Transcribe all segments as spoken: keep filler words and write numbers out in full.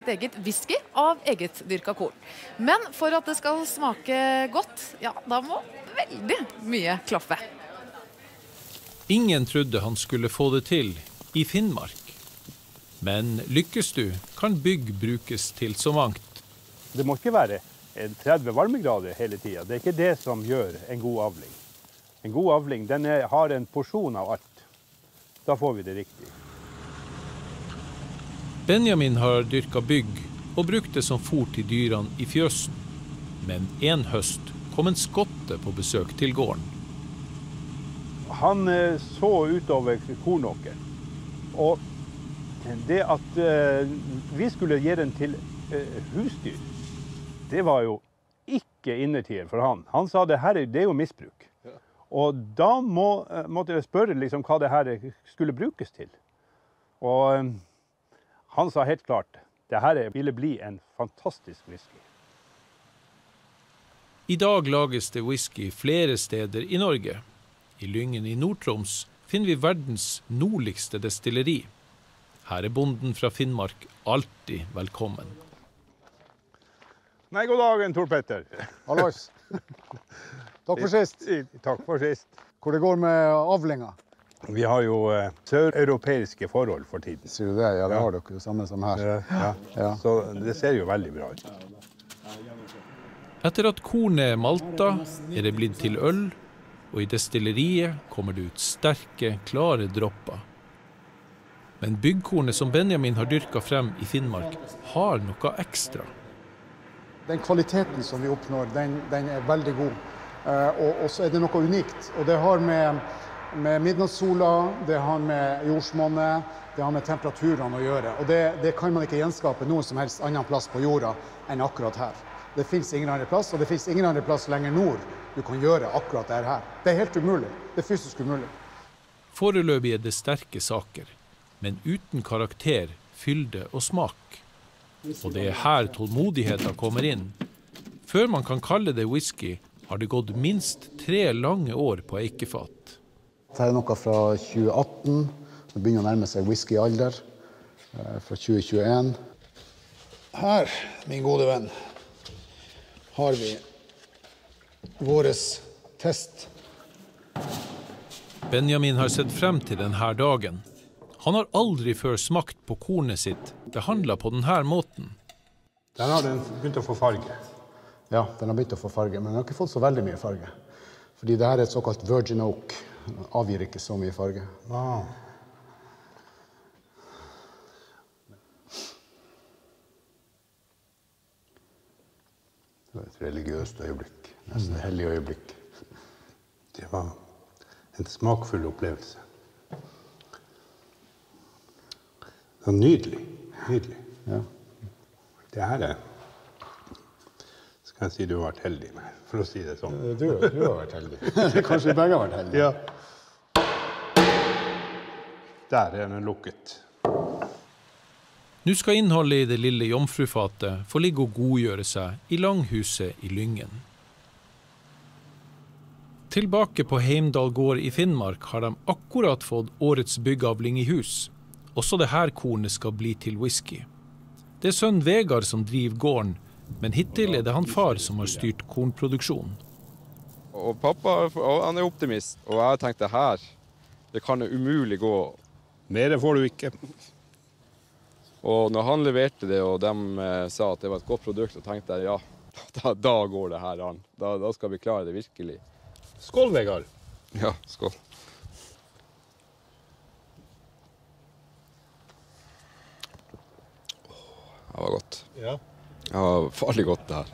eget whisky av eget dyrka korn. Men for at det skal smake godt, ja, da må veldig mye klaffe. Ingen trodde han skulle få det til i Finnmark. Men lykkes du, kan bygg brukes til så mangt. Det må ikke være tretti varmegrader hele tiden. Det er ikke det som gjør en god avling. En god avling, den er, har en porsjon av alt. Da får vi det riktig. Benjamin har dyrket bygg og brukt det som fôr til dyrene i fjøsen. Men en høst kom en skotte på besøk til gården. Han så utover kornåkeren. Og det at uh, vi skulle gi den til uh, husdyr, det var jo ikke innertier for han. Han sa det her det er jo misbruk. Ja. Og da må, uh, måtte jeg spørre liksom, hva det her skulle brukes til. Og... Uh, Han sa helt klart, det her ville bli en fantastisk whisky. I dag lages det whisky flere steder i Norge. I Lyngen i Nord-Troms finner vi verdens nordligste destilleri. Her er bonden fra Finnmark alltid velkommen. Nei, god dagen, Tor Petter. Hallois. Takk for sist. Takk for sist. Hvor det går med avlinga? Vi har jo uh, sør-europeiske forhold for tiden. Sier du det? Ja, det ja. Har dere jo samme som her. Ja, ja. Ja. Så det ser jo veldig bra ut. Etter at kornet er malta, er det blitt til øl, og i destilleriet kommer det ut sterke, klare dropper. Men byggkornet som Benjamin har dyrket frem i Finnmark har noe ekstra. Den kvaliteten som vi oppnår, den, den er veldig god. Uh, og, og så er det noe unikt, og det har med... med midnattssola, det har med jordsmonnet, det har med temperaturene å gjøre. Og det, det kan man ikke gjenskape noen som helst annen plass på jorda enn akkurat her. Det finnes ingen annen plass, og det finnes ingen annen plass lenger nord du kan gjøre akkurat det her. Det er helt umulig. Det er fysisk umulig. Foreløpig er det sterke saker, men uten karakter, fylde og smak. Og det er her tålmodigheten kommer inn. Før man kan kalle det whisky, har det gått minst tre lange år på eikefat. Dette er noe fra tjue atten, det begynner å nærme seg whiskyalder, fra tjue tjueen. Her, min gode venn, har vi våres test. Benjamin har sett frem til denne dagen. Han har aldri før smakt på kornet sitt. Det handler på denne måten. Den har den begynt å få farge. Ja, den har begynt å få farge, men den har ikke fått så veldig mye farge. Fordi det her er et såkalt virgin oak. Avgir ikke så mye farge. Wow. Det var et religiøst øyeblikk. Nesten et hellig øyeblikk. Det var en smakfull opplevelse. Det var nydelig. Nydelig. Ja. Det her er... Skal jeg si du har vært heldig med, for å si det sånn. Du, du har vært heldig. Kanskje vi begge har vært heldige. Ja. Der er den lukket. Nå skal innholdet i det lille jomfrufatet få ligge og godgjøre seg i langhuset i Lyngen. Tilbake på Heimdal gård i Finnmark har de akkurat fått årets byggavling i hus. Også det her kornet skal bli til whisky. Det er sønn Vegard som driver gården, men hittil er det han far som har styrt kornproduksjonen. Og pappa han er optimist, og jeg tenkte her, det kan umulig gå. Mere får du ikke. Og når han leverte det, og de eh, sa at det var et godt produkt, så tenkte jeg, ja, da, da går det her an. Da, da skal vi klare det virkelig. Skål, Vegard. Ja, skål. Det var godt. Ja. Det var farlig godt det her.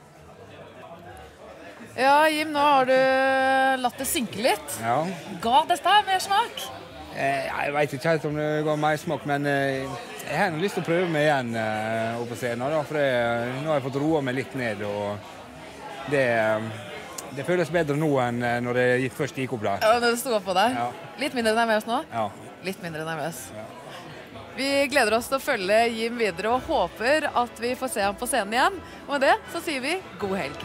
Ja, Jim, nå har du latt det synke litt. Ja. Ga dette mer smak? Eh, jeg vet ikke helt om det går mer smak, men eh, jeg har lyst til å prøve meg igjen eh, oppe på scenen. Da, for det, nå har jeg fått roa meg litt ned, og det, det føles bedre nå enn når det først gikk opp der. Ja, når det stod opp på deg. Ja. Litt mindre nervøs nå? Ja. Litt mindre nervøs. Ja. Vi gleder oss til å følge Jim videre og håper at vi får se ham på scenen igjen. Og med det så sier vi god helg.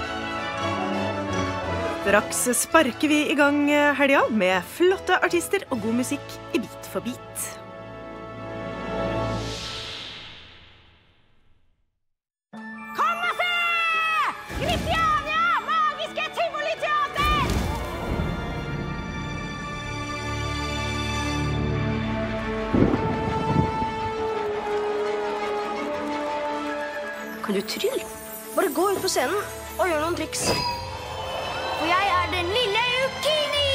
Straks sparker vi i gang helga med flotte artister og god musikk i Bit for bit. Kristiania, magiske Tivoli-teater! Kan du trylle? Bare gå ut på scenen og gjør noen triks. For jeg er den lille Ukini!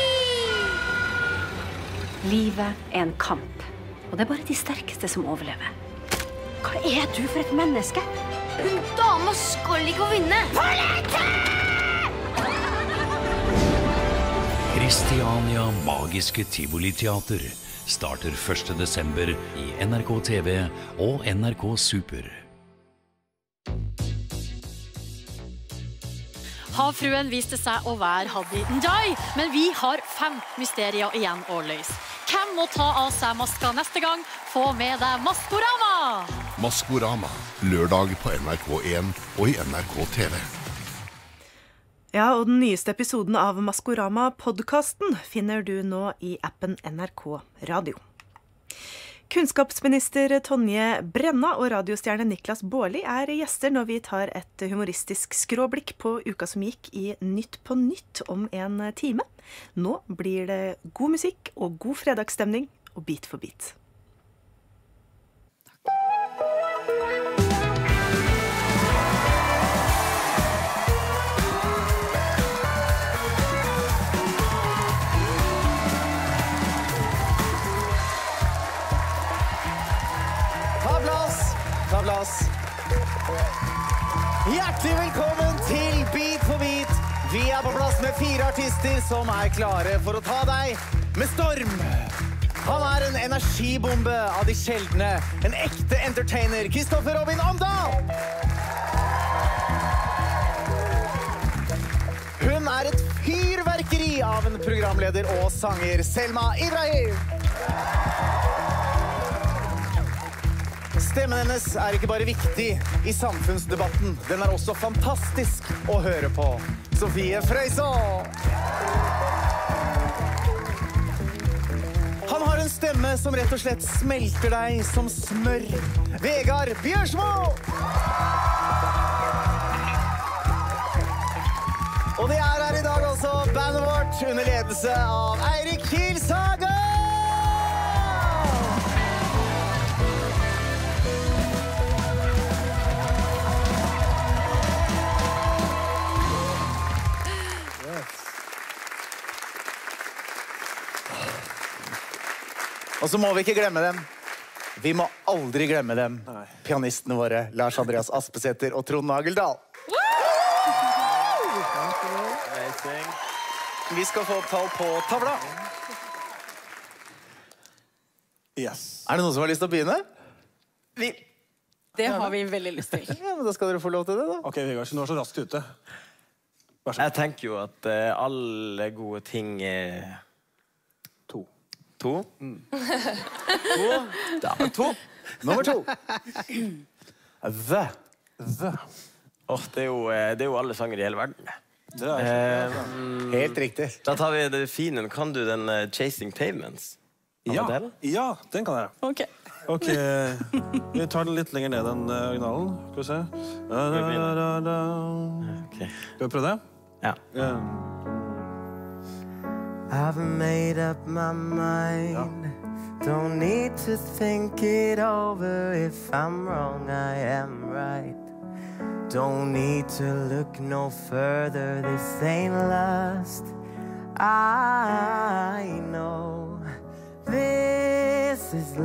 Livet er en kamp, og det er bare de sterkeste som overlever. Hva er du for et menneske? Hun dama skal ikke vinne. Kristiania magiske Tivoli-teater starter første desember i N R K T V og N R K Super. Havfruen viste seg å være Hadi Njay, men vi har fem mysterier igjen å løse. Hvem må ta av seg maska neste gang? Få med deg Maskorama! Maskorama, lørdag på N R K en og i N R K T V. Ja, og den nyeste episoden av Maskorama-podcasten finner du nå i appen N R K Radio. Kunnskapsminister Tonje Brenna og radiostjerne Niklas Baarli er gjester når vi tar et humoristisk skråblikk på uka som gikk i Nytt på Nytt om en time. Nå blir det god musikk og god fredagsstemning og Bit for bit. Ta plass. Hjertelig velkommen til Bit for bit. Vi er på plass med fire artister som er klare for å ta deg med storm. Han er en energibombe av de sjeldne. En ekte entertainer, Kristoffer Robin Amdal. Hun er et fyrverkeri av en programleder og sanger, Selma Ibrahim. Stemmen hennes er ikke bare viktig i samfunnsdebatten, den er også fantastisk å høre på. Sofie Frøysaa! Han har en stemme som rett og slett smelter deg som smør. Vegard Bjørsmo! Og det er her i dag også bandet vårt under ledelse av Eirik Kilsaga! Og så må vi ikke glemme dem. Vi må aldri glemme dem. Nei. Pianistene våre, Lars Andreas Aspesæter og Trond Nageldal. Vi skal få opp tall på tavla. Yes. Er det noen som har lyst til å begynne? Vi... Det har vi veldig lyst til. Ja, men da skal dere få lov til det da. Ok, Vegard, så nå er så raskt ute. Jeg tenker jo at uh, alle gode ting er... To. To? Mm. To? Da er to. Nummer to. The. The. Oh, det, er jo, det er jo alle sanger i hele verden. Det er uh, helt riktig. Da tar vi det fine. Kan du den uh, Chasing Pavements? Ja, ja, den kan jeg. Ok. Ok, vi tar den litt lenger ned enn originalen. Skal vi se. Da, da, da, da. Okay. Skal vi prøve det? Ja. Yeah. I've made up my mind. Ja. Don't need to think it over. If I'm wrong, I am right. Don't need to look no further. This ain't lust. I know this is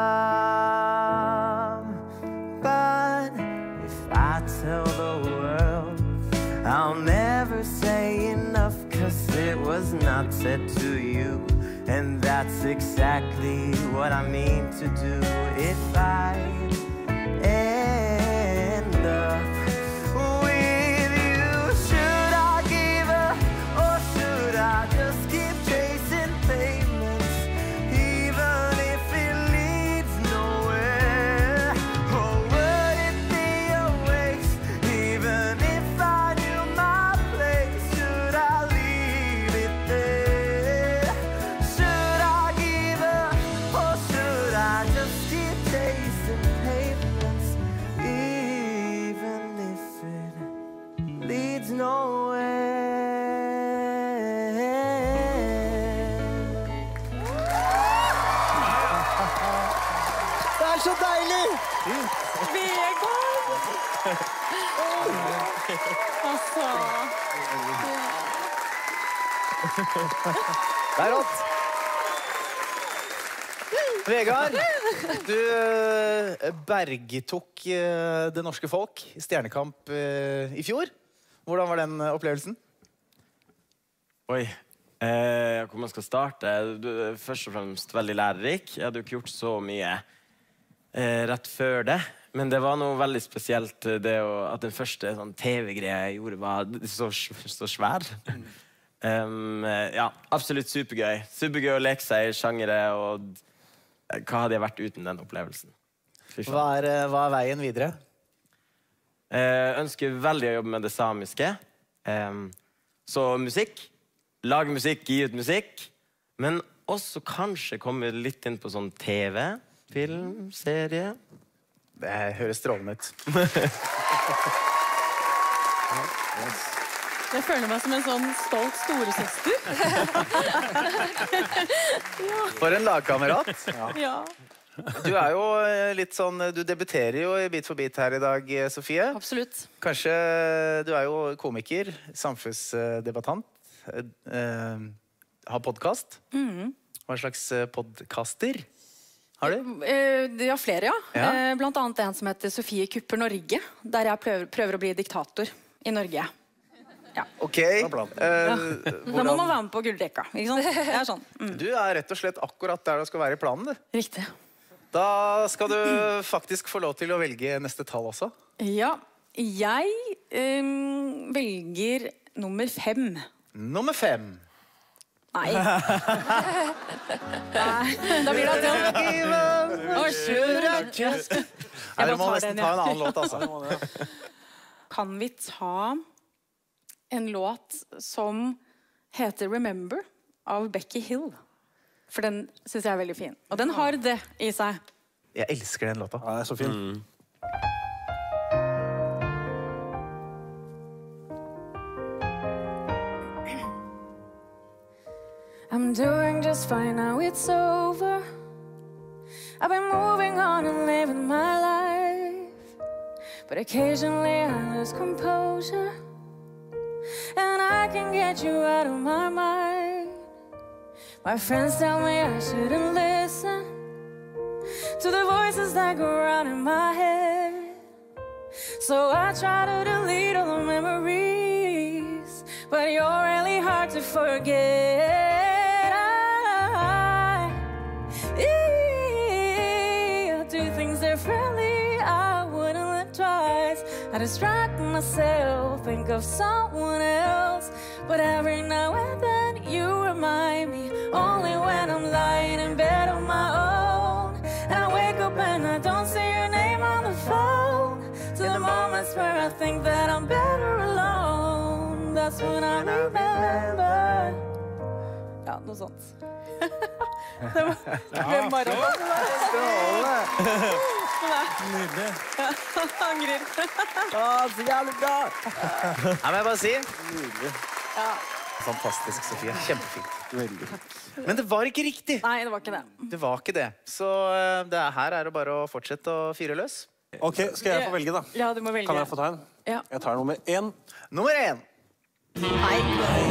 love. But if I tell the world, I'll never say enough, 'cause it was not said to you. And that's exactly what I mean to do if I end up with you. Should I give up, or should I just keep chasing payments, even if it leads nowhere? Or would it be a waste, even if I knew my place? Should I leave it there? Should I give up, or should I just keep chasing Altså. Det er rått. Vegard, du eh, bergtok eh, det norske folk i Stjernekamp eh, i fjor. Hvordan var den eh, opplevelsen? Oi, eh, hvor man skal starte. Du er først og fremst veldig lærerik. Jeg hadde jo ikke gjort så mye eh, rett før det. Men det var noe veldig spesielt det å, at den første sånn, T V-greia jeg gjorde var så, så svær. Um, ja, absolutt supergøy. Supergøy å leke seg i sjangere, og hva hadde jeg vært uten den opplevelsen? Hva er, hva er veien videre? Jeg ønsker veldig å jobbe med det samiske. Så musikk, lage musikk, gi ut musikk, men også kanskje komme litt inn på sånn T V, film, serie. Det høres strålende ut. Jeg føler meg som en sånn stolt storesøster. Ja. For en lagkamerat. Ja. Du er jo litt sånn, du debuterer jo i Bit for Bit her i dag, Sofie. Absolutt. Kanskje, du er jo komiker, samfunnsdebattant, eh, har podcast. Mm. Hva slags podcaster har du? Ja, flere, ja. Ja. Blant annet en som heter Sofie Kupper Norge, der jeg prøver, prøver å bli diktator i Norge. Ja. Ok. Eh, Da må man være med på gullrekka, ikke sant? Det er sånn. Mm. Du er rett og slett akkurat der du skal være i planen, du. Riktig. Da skal du faktisk få lov til å velge neste tall også. Ja, jeg um, velger nummer fem. Nummer fem. Nei. Nei, da blir det til. Å, shoot. Nei, du må nesten ta en annen låt, altså. Kan vi ta en låt som heter Remember av Becky Hill? For den synes jeg er veldig fin. Og den har det i seg. Jeg elsker den låta. Ja, det er så fin. Mm. I'm doing just fine now it's over. I've been moving on and living my life. But occasionally I lose composure. And I can get you out of my mind. My friends tell me I shouldn't listen to the voices that go around in my head. So I try to delete all the memories, but you're really hard to forget. I, I do things differently, I wouldn't look twice. I distract myself, think of someone else, but every now and then you remind me, only when I'm lying in bed on my own, and I wake up and I don't see your name on the phone, to the moments where I think that I'm better alone, that's when I remember. Ja, noe sånt. Det var, det var Nydelig. Angrer. Så jævlig bra. Nei, men jeg bare si. Nydelig. Ja. Fantastisk, Sofie. Kjempefint. Men det var ikke riktig. Nei, det var ikke det. Det var ikke det. Så det her er det bare å fortsette å fyre løs. Ok, skal jeg få velge da? Ja, du må velge. Kan jeg få ta en? Ja. Jeg tar nummer én. Nummer én. Nei.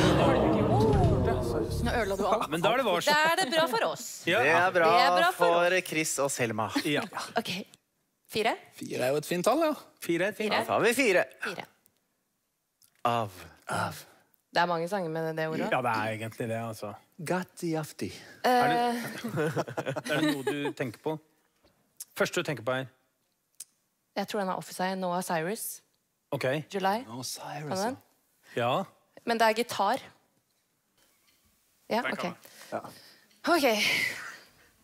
Nå ødela du alt. Men da er det vars. Da er det bra for oss. Ja. Det er bra, Det er bra for for Chris og Selma. Ja. Ok. Fire? Fire er jo et fint tall, ja. Fire er et fint Fire. Da har vi fire. Fire. Av. Av. Det er mange sanger med det ordet. Ja, det er egentlig det, altså. Gatti afti. Er det, er det noe du tenker på? Første du tenker på her? Jeg tror den har Office Eye, Noah Cyrus. Ok. July. Noah Cyrus, Kan den? Ja. Men det er gitar. Ja, Den ok. kan jeg. Ja. Ok.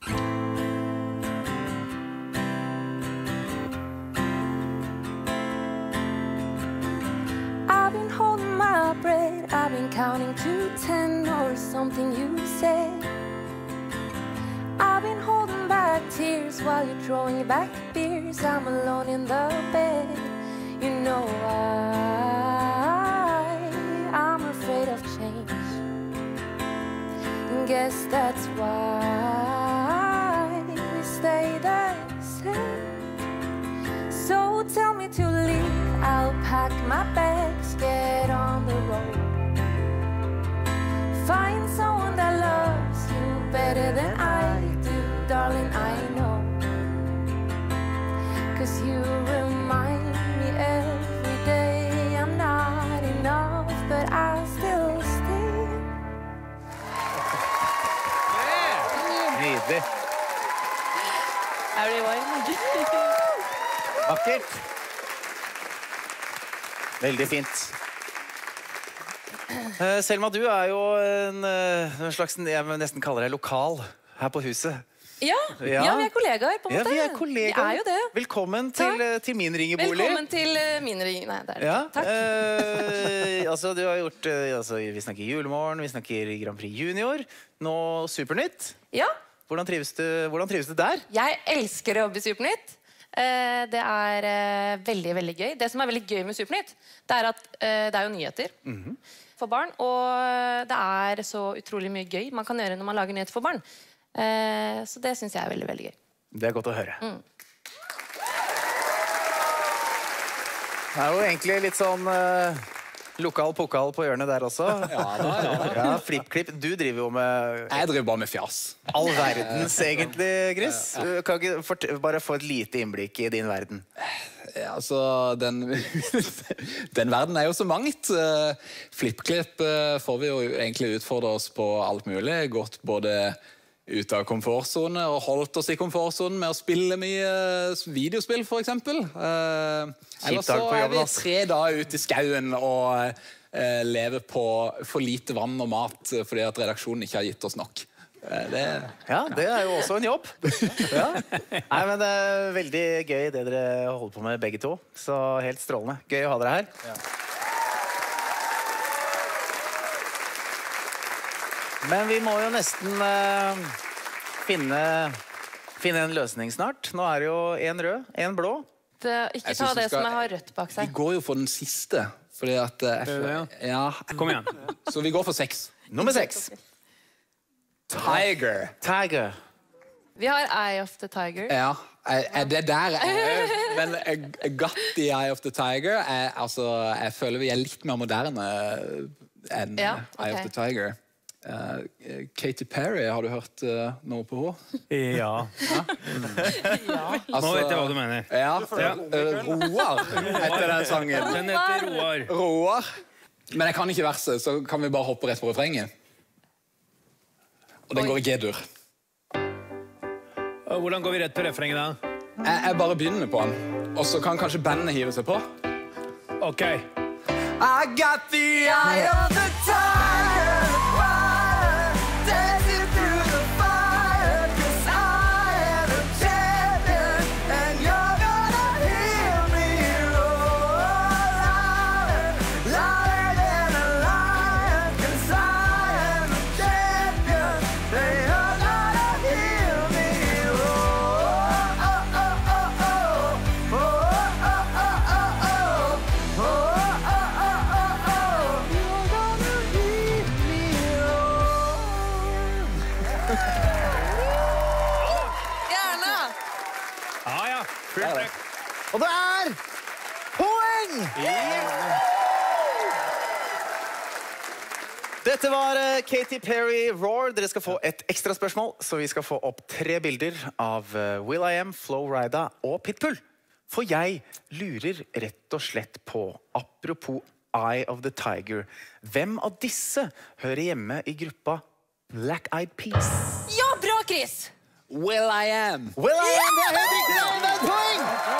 I've been holding my breath, I've been counting to ten or something you said. I've been holding back tears while you're throwing back beers. I'm alone in the bed, you know why I'm afraid of change. Guess that's why we stay the same. So tell me to leave, I'll pack my bags, get on the road. Find someone that loves you better than I do, darling, I know. 'Cause you remind me every day I'm not enough, but I still stay. Nydelig. Er det varm? Vakkert. Veldig fint. Eh, Selma, du er jo en, eh, en slags, jeg vil nesten kalle deg lokal her på huset. Ja, ja. ja, vi er kollegaer på en Ja, måte. vi er kollegaer. Vi er jo det. Velkommen til, eh, til min ringebolig. Velkommen til eh, min ring. Nei, det er det Ja, ikke. Takk. eh, altså, du har gjort, eh, altså, vi snakker Julemorgen, vi snakker Grand Prix Junior, nå Supernytt. Ja. Hvordan trives du, hvordan trives du der? Jeg elsker å jobbe i Supernytt. Eh, Det er eh, veldig, veldig gøy. Det som er veldig gøy med Supernytt, det er at eh, det er jo nyheter Mhm. for barn, og det er så utrolig mye gøy man kan gjøre når man lager nyheter for barn. Eh, Så det synes jeg er veldig, veldig gøy. Det er godt å høre. Mm. Det er jo egentlig litt sånn eh, lokal pokal på hjørnet der også. Ja, da, ja, da. Ja, Flippklipp, du driver jo med... Jeg driver bare med fjas. All verdens, egentlig, Chris. Kan ikke fort- bare få et lite innblikk i din verden? Ja, altså, den, den verden er jo så mangt. Eh, Flippklipp eh, får vi jo egentlig utfordre oss på alt mulig. Gått både ut av komfortzone og holdt oss i komfortzonen med å spille mye videospill, for eksempel. Eh, ellers så dag på er jobben, vi ass. tre dager ute i skauen og eh, lever på for lite vann og mat eh, fordi at redaksjonen ikke har gitt oss nok. Eh, det, Ja, det er jo også en jobb. Ja. Nei, men det er veldig gøy det dere holder på med begge to. Så helt strålende. Gøy å ha dere her. Men vi må jo nesten eh, finne, finne en løsning snart. Nå er det jo en rød, en blå. Det, ikke Jeg ta synes vi det som skal- jeg har rødt bak Vi seg. går jo for den siste, fordi at eh, jeg Det er det, føler- ja. Kom igjen. Så vi går for seks. Nummer seks. Tiger. Tiger. Vi har Eye of the Tiger. Ja, er er det der jeg er? Men eh, Gatti Eye of the Tiger er, altså, jeg føler vi er litt mer moderne enn Ja, Eye of ok. the Tiger. Eh, Katy Perry, har du hørt eh, noe på henne? Ja. Altså, Nå vet jeg hva du mener. Ja, Ja. eh, Roar heter den sangen. Den heter Roar. Roar. Men jeg kan ikke verset, så kan vi bare hoppe rett på refrenget. Og den går i G-dur. Og Hvordan går vi rett på refrenget da? Jeg, jeg bare begynner på den, og så kan kanskje bandet hive seg på. Ok. I got the eye of the tiger, dancing through the fire, 'cause I am a champion, and you're gonna hear me roar louder, louder than a lion, 'cause I am a champion, and you're gonna hear me roar. Oh, oh, oh, oh. Oh, oh, oh, oh, oh. Oh, oh, oh, oh, oh. You're gonna hear me roar. Gjerne! Ja, ja. Fullt trøkk. Og det er poeng! Dette var eh, Katy Perry Roar. Dere skal få et ekstra spørsmål, så vi skal få opp tre bilder av eh, Will I Am, Flo Rida og Pitbull. For jeg lurer rett og slett på, apropos Eye of the Tiger, hvem av disse hører hjemme i gruppa Black Eyed Peas? Ja, bra, Chris! Will I Am. Will I Am, det er helt riktig! Det er et poeng!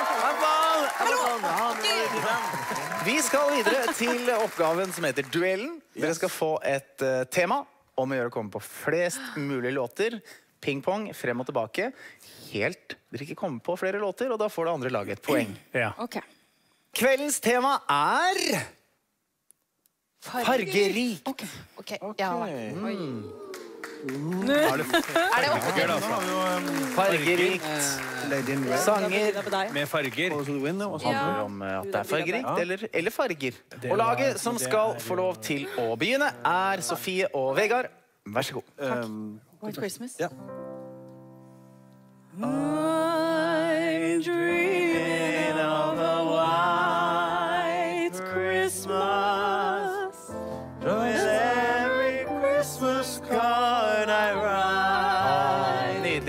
Vi skal videre til oppgaven som heter Duellen. Dere skal få et eh, tema om å gjøre å komme på flest mulig låter. Ping-pong, frem og tilbake. Helt dere ikke kommer på flere låter, og da får det andre laget et poeng. Ja. Ok. Kveldens tema er fargerik. Ok, ja. Oi. Er det Er det oppe? Gøy, altså. Fargerikt. Sanger Med farger. handler om eh, at det er fargerikt eller, eller farger. Og laget som skal få lov til å begynne, er Sofie og Vegard. Vær så god. White Christmas? Ja. I'm dreaming of a white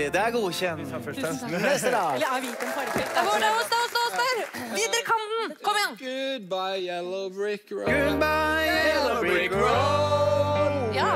det er godkjent. Neste lag. Eller er hvit en farge? Det er vår, det er oss, det er oss, det er oss der! Vi, dere kan den! Kom igjen! Goodbye, yellow brick road. Goodbye, yellow brick road. Ja.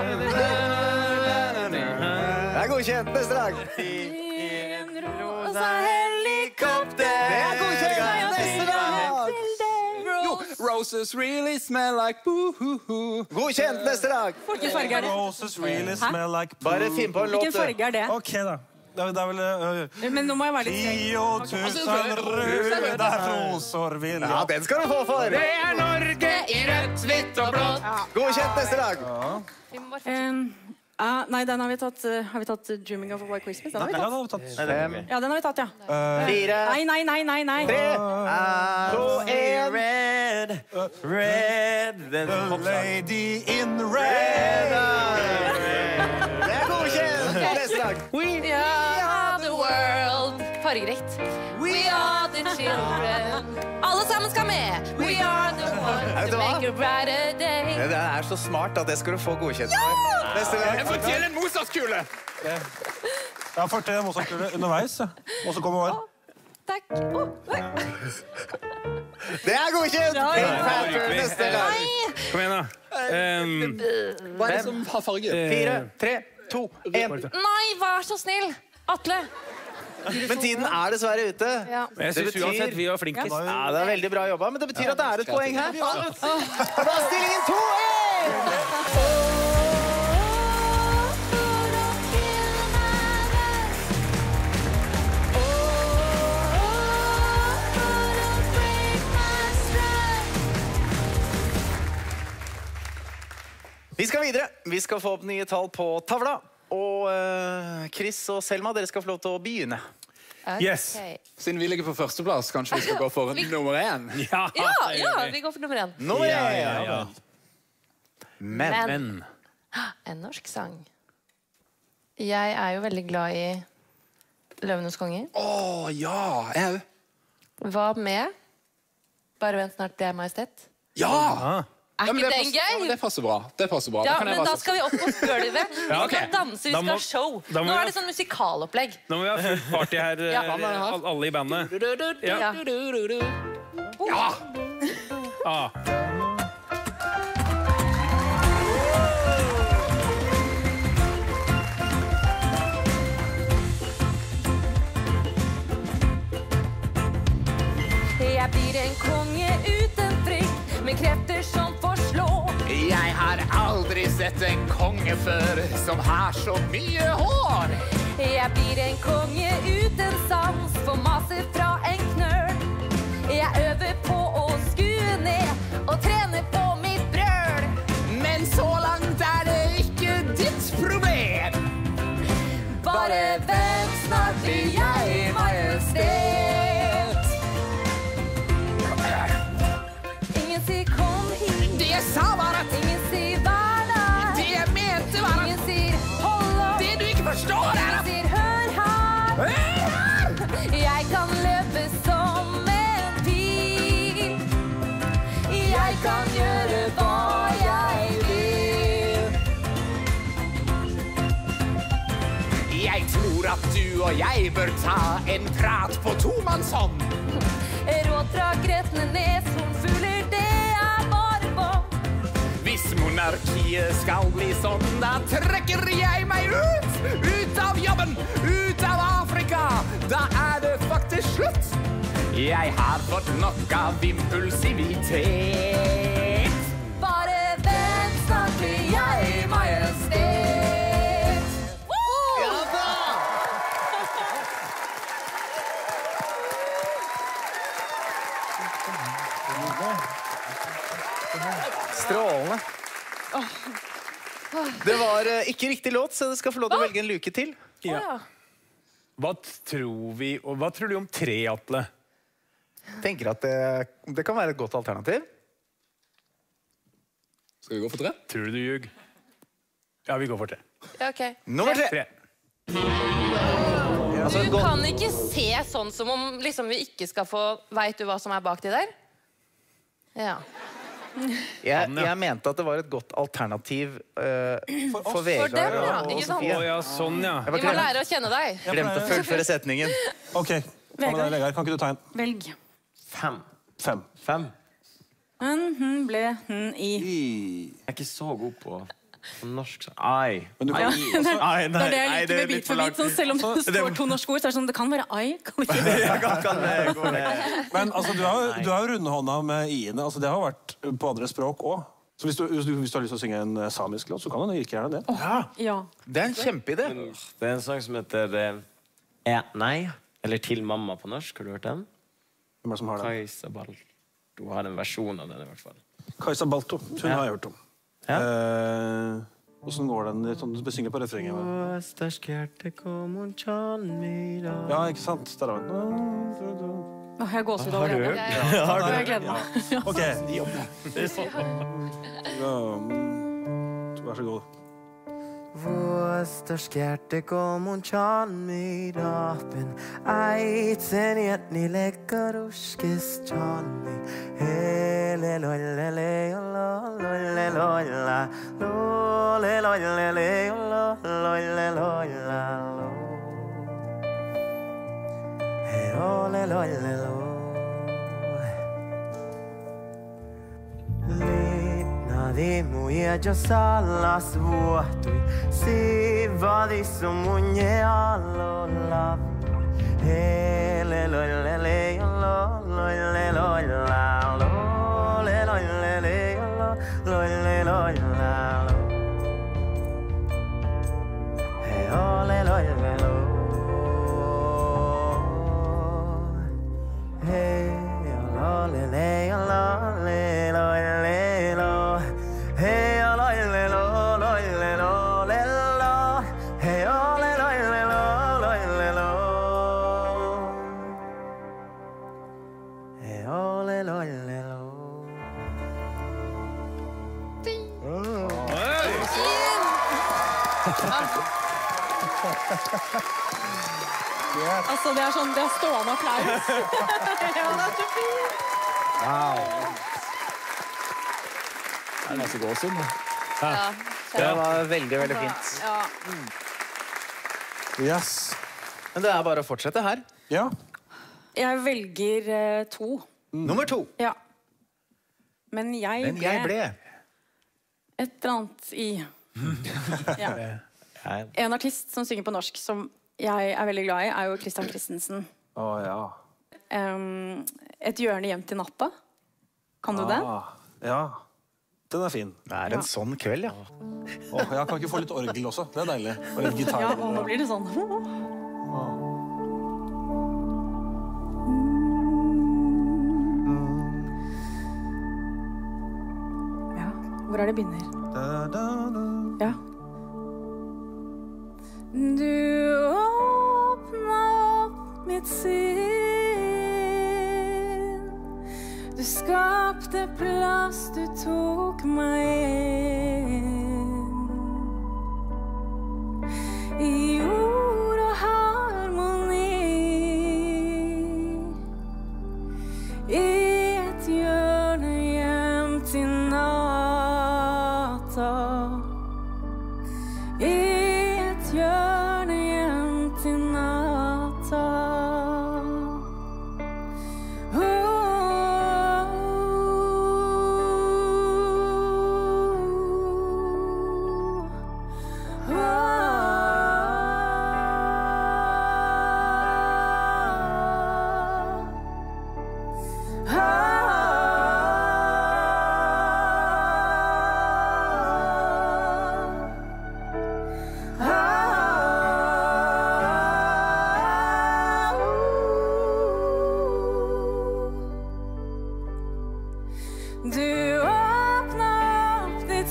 Det er godkjent. Neste lag. Rosa helikopter. Det er godkjent. Neste lag. Roses really smell like boo-hoo-hoo. Godkjent. Neste lag. Hvilken farge er det? Roses really smell like poo. Bare finn på en låt. Hvilken farge er det? Ok, da. Det er, det er vel... Uh, Men nå må jeg være litt streng. Tio tusen røde roser vil Ja, den skal du få for. Det er Norge i rødt, hvitt og blått. Godkjent. Neste lag. Um, ah, nei, den har vi tatt. Uh, har vi tatt uh, Dreaming of a White Christmas? Den har vi Ja, tatt. det har vi tatt. Fem. Ja, den har vi tatt, ja. Uh, Fire. Nei, nei, nei, nei, nei. Tre. To, en. Red, red, The lady in red. Det er godkjent. Neste lag. We are the world. Fargerikt. We are the children. Alle sammen skal med. We are the ones Vet du to hva? make a brighter day. Det er så smart at det skal du få godkjent for. Neste Jeg lag. fortjener en Mozart-kule. Jeg har ført en Mozart-kule underveis, ja. Og så kommer vår. Takk. Oh, oi. Det er godkjent. Pink Panther. Neste lag. Kom igjen, da. Um, Hva er det som har farge? Fire, tre, to, en. Nei, vær så snill. Atle. Men tiden er dessverre ute. Ja. Jeg synes uansett vi var flinkest. Ja, det er veldig bra jobba, men det betyr at det er et poeng her. Og da er stillingen to en! Vi skal videre. Vi skal få opp nye tall på tavla. Og uh, Chris og Selma, dere skal få lov til å begynne. Yes. Siden vi ligger på førsteplass, kanskje vi skal gå for nummer én? Ja, ja, vi går for nummer én. Nummer én. Ja, ja, ja. Men. Men. En norsk sang. Jeg er jo veldig glad i Løvenes konge. Å, ja, jeg òg. Hva med Bare vent snart, det er majestet? Ja! Er Ja, men ikke det den passer- gøy? ja, men det passer bra. Det passer bra. Ja, kan jeg men bare da så- skal vi opp på gulvet. Vi Ja, ok. skal danse, vi Da skal må- ha show. da må Nå vi- er det sånn musikalopplegg. Nå må vi ha fullt party her, Ja. eh, all- alle i bandet. Ja. Ja. Ja! Ah. Jeg blir en konge uten frykt, med krefter som får slå. Jeg har aldri sett en konge før som har så mye hår. Jeg blir en konge uten sans, for maser fra en knøl. Jeg øver på å skue ned og trene på mitt brøl. Men så langt er det ikke ditt problem. Bare vent, snart blir jeg majestet. Ingen sier kom hit. Det jeg sa var at Ingen sier vær der. det jeg mente var Ingen at sier hold opp. det du ikke forstår er Ingen at sier hør her. Hør her! Jeg kan løpe som en pil. Jeg kan gjøre hva jeg vil. Jeg tror at du og jeg bør ta en prat på tomannshånd. Råtrak, rettende nes, hornfugler, det er bare bånd. Hvis monarkiet skal bli sånn, da trekker jeg meg ut. Ut av jobben, ut av Afrika. Da er det faktisk slutt. Jeg har fått nok av impulsivitet. Bare vent, snart blir jeg majestet. Ja da! Strålende. Det var eh, ikke riktig låt, så dere skal få lov til å velge en luke til. Ja. Hva tror vi, og hva tror du om tre, Atle? Tenker at det, det kan være et godt alternativ. Skal vi gå for tre? Tror du du ljug? Ja, vi går for tre. Ja, ok. Nummer tre. Tre. Altså, Du godt- kan ikke se sånn som om liksom, vi ikke skal få... Vet du hva som er bak de der? Ja. Jeg, jeg mente at det var et godt alternativ uh, for, for Vegard dem, ja, og, ikke og sant? Sofie. Å, ja, sånn, ja. Jeg Vi bare må glemte, lære å kjenne deg. glemte å fullføre setningen. Ok, hva med deg, Vegard? Kan ikke du ta en? Velg. Fem. Fem. Fem. Men hun ble hun i. Jeg er ikke så god på, på norsk. så- Ai. Men du kan- Ai. Det er Ai, det er det jeg nei, liker med litt Bit for bit. Sånn, selv om det Det- står to norske ord, så er det sånn, det kan være ai. Kan det ikke? Jeg kan, kan det gå ned. Men altså, du har jo- du har jo rundhånda med i-ene. Altså, det har vært på andre språk også. Så hvis du, hvis, du, hvis du har lyst til å synge en eh, samisk låt, så kan du like gjerne det. Ja, Ja. det er en kjempeidé. Det er en sang som heter eh, «E nei», eller «Til mamma» på norsk. Har du hørt den? Hvem er det som har den? Kajsa Balto har en versjon av den i hvert fall. Kajsa Balto. Hun Ja. har jeg hørt om. Ja. Eh, hvordan går den? Litt sånn, du synger på refrenget. Ja, ikke sant? Der har vi den. Åh, jeg har gåsehud Har du allerede. hørt? Ja, Har du jeg hørt? gleder meg. Ja. Ok. Ja, vær så god. Vuostaskerte komun chanmi rapen Aitsen jätni lekkaruskis chanmi Hele lolle le lolle lolla Lolle lolle le lolle lolla He lolle lolle lo Di muia già salla svuotui si va di somugne allo la e le lo le le lo lo le lo la lo le lo le le lo lo le lo la lo e o le lo le lo e lo le le lo le lo le lo hey oh le le lo lo le lo le lo hey oh le lo le lo lo le lo hey oh le lo le lo Altså, det er sånn, det er stående applaus. Ja, det er så fint. Wow. Det er ganske gåsehud. Ja. Det var veldig, veldig fint. Ja. Yes. Men det er bare å fortsette her. Ja. Jeg velger eh, to. Nummer to. Ja. Men jeg, Men jeg ble. et eller annet i ja. En artist som synger på norsk som jeg er veldig glad i, er jo Christian Christensen. Å ja. Um, et hjørne hjem til natta. Kan du det? Ah, ja. Den er fin. Det er en Ja. sånn kveld, ja. Åh, jeg kan ikke få litt orgel også. Det er deilig. Og litt gitar. Ja, og nå blir det sånn. Ja, hvor er det begynner? Ja. Du åpna opp mitt sinn. Du skapte plass, du tok meg inn. I ord og harmoni. I et hjørne hjem til natta. I et hjørne hjem til natta. Du åpna opp ditt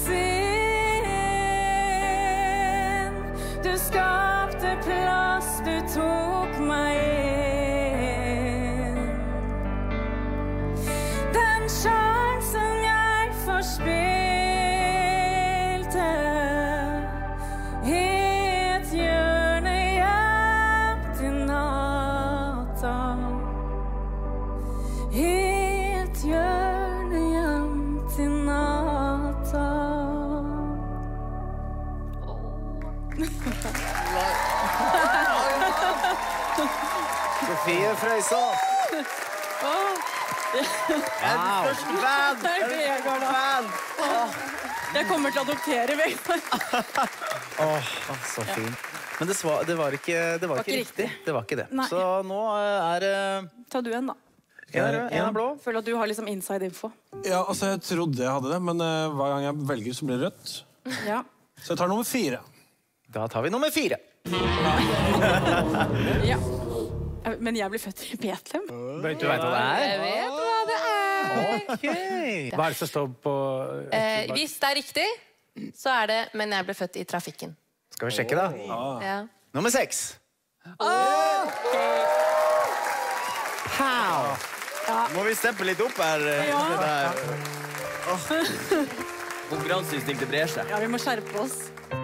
sinn. Du skapte plass, du tok meg inn. Den sjansen jeg forspilte i et hjørne hjem til natta. I et hjørne hjem Oi, sånn! Wow. Fan! Vegard, da. Jeg kommer til å adoptere Vegard. Åh, så fint. Men det var, det var, ikke, det var, Var ikke ikke riktig. riktig. Det var ikke det. Nei. Så nå er det... Ta du en, da. En er rød, en er blå. Føler at du har liksom inside info. Ja, altså, jeg trodde jeg hadde det, men uh, hver gang jeg velger, så blir det rødt. Ja. Så jeg tar nummer fire. Da tar vi nummer fire. Ja. Men jeg blir født i Bethlehem. Vet du vet hva det er? Jeg vet hva det er. Okay. Hva er det som står på... Eh, hvis det er riktig, så er det «Men jeg ble født i trafikken». Skal vi sjekke da? Ja. Nummer seks. Oh! Pow! Ja. Må vi steppe litt opp her? Ja. Det der. Åh. Konkurranseinstinktet brer seg. Ja, vi må skjerpe oss.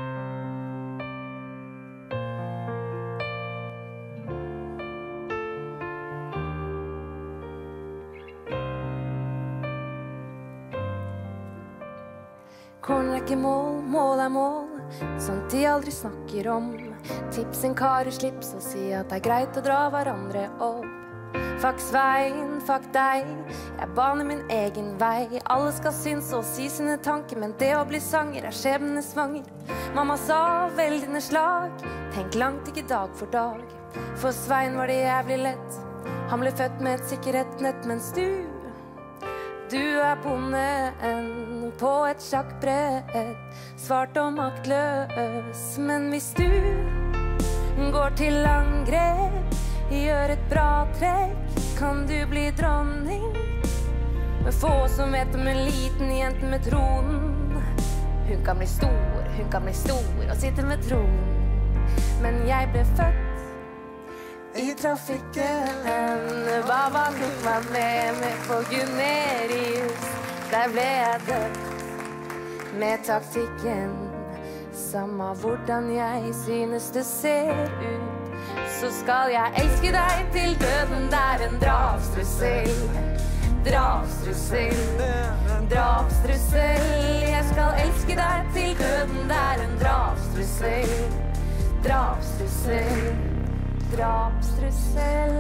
Korn er ikke mål, mål er mål, sånt de aldri snakker om. Tips en kar i slips og si at det er greit å dra hverandre opp. Fuck Svein, fuck deg, jeg baner min egen vei. Alle skal synes og si sine tanker, men det å bli sanger er skjebnene svanger. Mamma sa velg dine slag, tenk langt ikke dag for dag. For Svein var det jævlig lett, han ble født med et sikkerhetsnett, mens du Du er bonden på et sjakkbrett, svart og maktløs. Men hvis du går til angrep, gjør et bra trekk, kan du bli dronning. Men få som vet om en liten jente med tronen. Hun kan bli stor, hun kan bli stor og sitte med tronen. Men jeg ble født i trafikken. Baba tok meg med meg på Gunerius. Der ble jeg døpt med taktikken. Samme hvordan jeg synes det ser ut, så skal jeg elske deg til døden. Det er en drapstrussel, drapstrussel, drapstrussel. Jeg skal elske deg til døden. Det er en drapstrussel, drapstrussel, drapstrussel.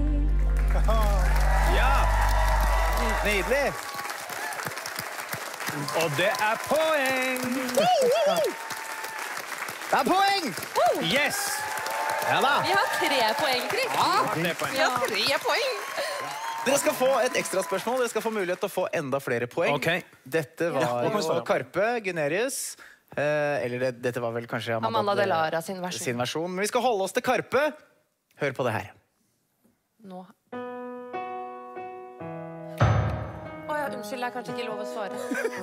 Ja! Nydelig! Og det er poeng! Det er poeng! Yes! Ja da! Vi har tre poeng, Krik. Tre poeng. Vi har tre poeng. Dere skal få et ekstra spørsmål. Dere skal få mulighet til å få enda flere poeng. Ok. Dette var Ja, hva kan vi jo svare? Karpe, Gunerius. Eh, eller det, dette var vel kanskje Amanda, Amanda Delara sin versjon. sin versjon. Men vi skal holde oss til Karpe. Hør på det her. Nå. Å ja, unnskyld, det er kanskje ikke lov å svare.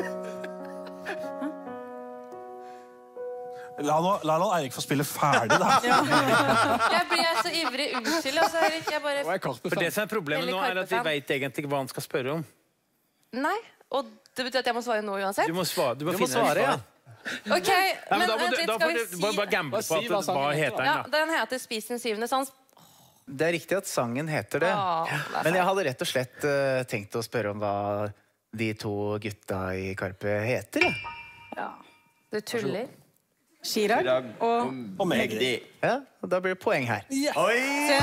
La nå, la nå Eirik få spille ferdig, da. Jeg blir så ivrig. Unnskyld, altså, Erik. Jeg bare... For det som er problemet Veldig nå, er at vi Karpe-fan. vet egentlig ikke hva han skal spørre om. Nei, og det betyr at jeg må svare nå uansett? Du må svare, du må Du må finne en svare, ja. svar. Ok, men men da må vent du- litt, da skal får vi du si... bare- bare gamble på at det- hva heter den, Ja, da. den heter Spis den syvende sans. Det er riktig at sangen heter det. Åh, det er Men jeg hadde rett og slett eh, tenkt å spørre om hva de to gutta i Karpe heter. Ja. Ja, du tuller. Chirag og, og Magdi. Ja, og da blir det poeng her. Oi!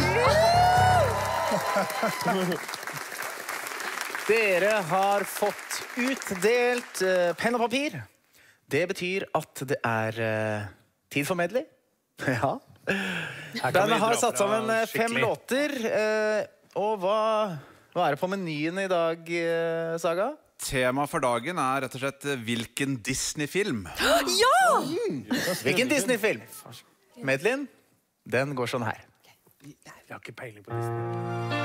Dere har fått utdelt eh, penn og papir. Det betyr at det er eh, tid for medley. Ja. kan vi Bandet har dra satt fra sammen eh, fem skikkelig. låter. eh, og hva, hva er det på menyen i dag, eh, Saga? Tema for dagen er rett og slett hvilken Disney-film. Ja! Hvilken Disney-film? Medleyen, den går sånn her. Jeg har ikke peiling på Disney.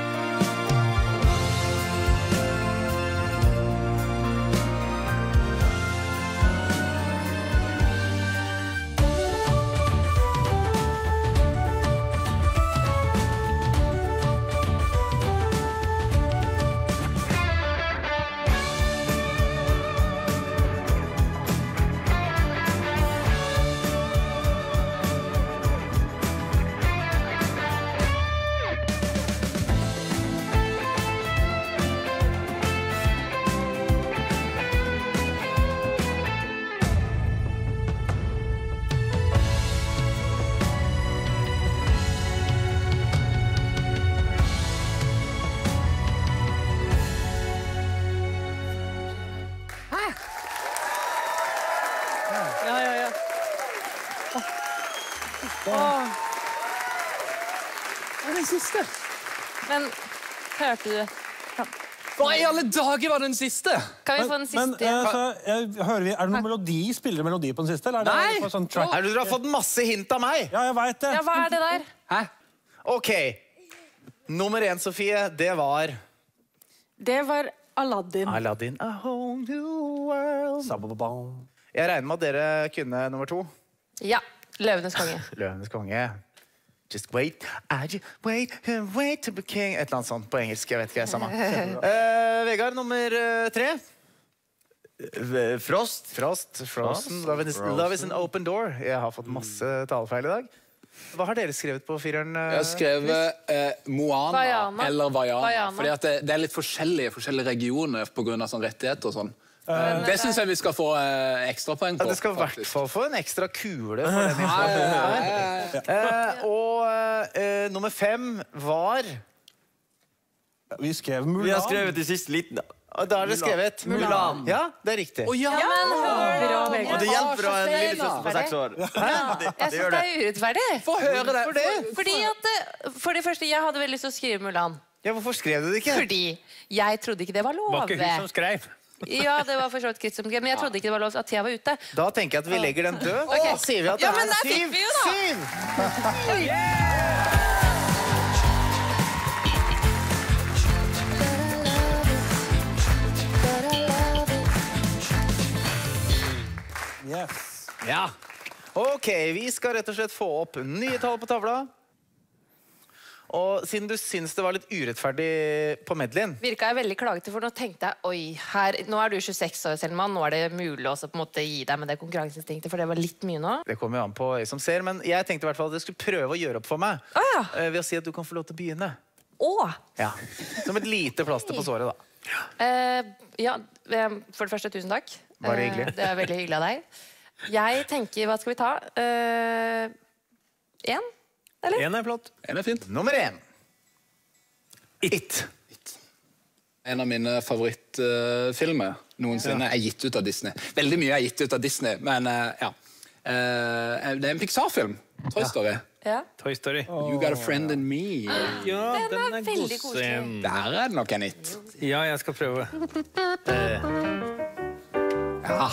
Ja, ja, ja. Åh. Det er den siste. Men, hørte du det? Hva i alle dager var den siste? Kan vi få den siste? Men, eh, så, jeg, hører vi, er det noen melodi? Spiller det melodi på den siste? Eller er det Nei! på sånn track? Er det du har fått masse hint av meg? Ja, jeg vet det. Ja, hva er det der? Hæ? Ok. Nummer én, Sofie, det var... Det var Aladdin. Aladdin. A whole new world. Jeg regner med at dere kunne nummer to. Ja, Løvenes konge. Løvenes konge. Just wait, I just wait, wait to be king. Et eller annet sånt på engelsk, jeg vet ikke, samme. uh, Vegard, nummer uh, tre. Frost. Frost, Frozen. Love is, love is an open door. Jeg har fått masse talefeil i dag. Hva har dere skrevet på fireren? Uh, Jeg har skrevet eh, Moana Vaiana. eller Vaiana. Vaiana. Fordi at det, det er litt forskjellige, forskjellige regioner på grunn av sånn rettigheter og sånn. Uh, det synes jeg vi skal få eh, ekstra poeng på. Ja, det skal i hvert fall få en ekstra kule for den informasjonen her. Uh, og uh, nummer fem var... Vi skrev Mulan. Vi har skrevet i siste liten. Og da har dere skrevet Mulan. Ja, det er riktig. Å, ja! Ja, men hør da, Vegard. Og det hjelper å ha en lillesøster på seks år. Jeg synes det er urettferdig. Få høre det. For det. Fordi at, eh, for det første, jeg hadde veldig lyst til å skrive Mulan. Ja, hvorfor skrev du det ikke? Fordi jeg trodde ikke det var lov. Var ikke hun som skrev? Ja, det var for så vidt Chris som skrev, men jeg trodde ikke det var lov at Thea var ute. Da tenker jeg at vi legger den død. Ok. Og sier vi at det Ja, men er der fikk syv. vi jo da. Syv! Yes. Ja. Ok, vi skal rett og slett få opp nye tall på tavla. Og siden du syns det var litt urettferdig på medleyen, Virka jeg veldig klagete, for nå tenkte jeg oi, her, nå er du tjueseks år, Selman, nå er det mulig også på en måte gi deg med det konkurranseinstinktet, for det var litt mye nå. det kommer jo an på øyet som ser, men jeg tenkte i hvert fall at jeg skulle prøve å gjøre opp for meg Å ja. eh, ved å si at du kan få lov til å begynne. Åh! Ja. Som et lite plaster på såret, da. Eh, ja, eh, for det første, tusen takk. Bare hyggelig. Eh, det er veldig hyggelig av deg. Jeg tenker, hva skal vi ta? Eh, en? Eller? En er flott. En er fint. Nummer én. It. En av mine favorittfilmer noensinne er gitt ut av Disney. Veldig mye er gitt ut av Disney, men uh, ja. Uh, det er en Pixar-film. Toy Story. Ja. Toy Story. You Got a Friend in Me. Ja, den, er, veldig koselig. Der er det nok en it. Ja, jeg skal prøve. uh. Ja.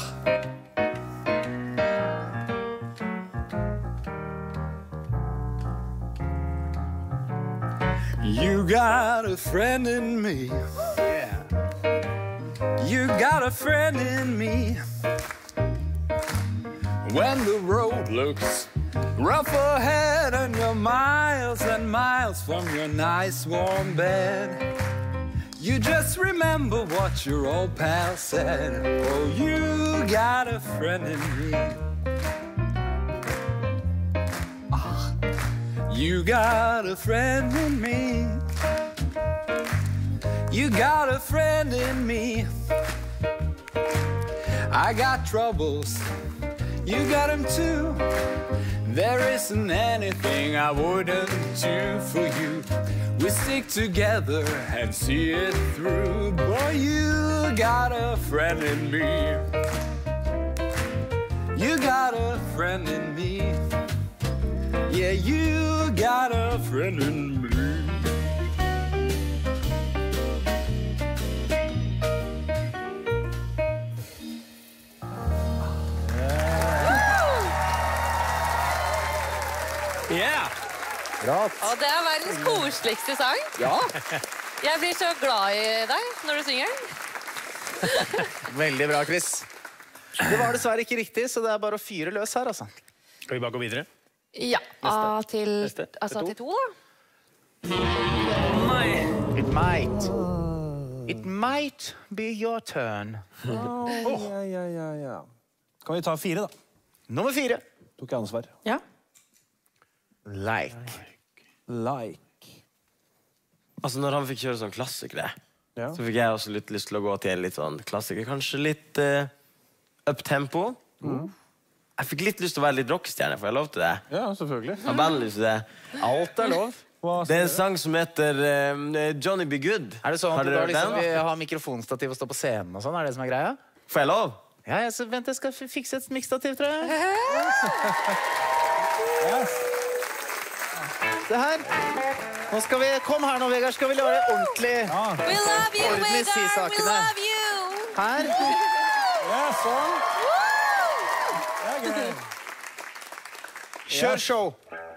You got a friend in me. Yeah. You got a friend in me. When the road looks rough ahead and you're miles and miles from your nice warm bed, you just remember what your old pal said. Oh, you got a friend in me. You got a friend in me. You got a friend in me. I got troubles, you got them too. There isn't anything I wouldn't do for you. We stick together and see it through. Boy, you got a friend in me. You got a friend in me. Yeah, you got a friend in me. Yeah. Og det er verdens koseligste sang. Ja. Jeg blir så glad i deg når du synger den. Veldig bra, Chris. Det var dessverre ikke riktig, så det er bare å fyre løs her, altså. Skal vi bare gå videre? Ja, A til, altså til to, da. It might. It might be your turn. Oh. Ja, ja, ja, ja. Kan vi ta fire, da? Nummer fire. Tok jeg ansvar. Ja. Like. Like. Altså, når han fikk kjøre sånn klassikere, ja. så fikk jeg også litt lyst til å gå til en litt sånn klassiker. Kanskje litt uh, up-tempo. Mm. Jeg fikk litt lyst til å være litt rockestjerne, for jeg lov til det. Ja, selvfølgelig. Jeg har veldig lyst til det. Alt er lov. Det er en sang som heter uh, Johnny B. Good. Er det sånn Har at du dere da hørt liksom den? vil ha mikrofonstativ og stå på scenen og sånn? Er det som er greia? Får jeg lov? Ja, jeg, så, vent, jeg skal f- fikse et mikstativ, tror jeg. Det her. Nå skal vi, kom her nå, Vegard, skal vi gjøre det ordentlig. We love you, Orden i Vegard! We sysakene. love you! Her. Ja, sånn. Det er gøy. Kjør show.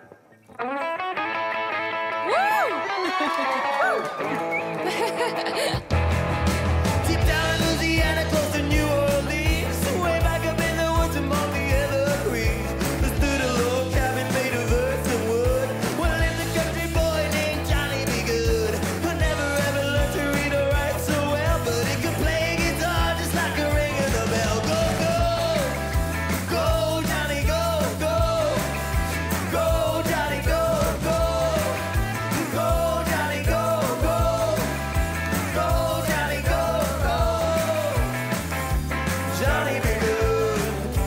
Deep down in Louisiana, close to New Orleans, way back up in the woods among the evergreens, there stood a log cabin made of earth and wood. Well, lived a country boy named Johnny B. Good, who never ever learned to read or write so well, but he could play guitar just like a ring in the bell. Go, go, go, Johnny, go, go, go, Johnny, go, go, go, Johnny, go, go. Go, Johnny, go, go. Johnny be good.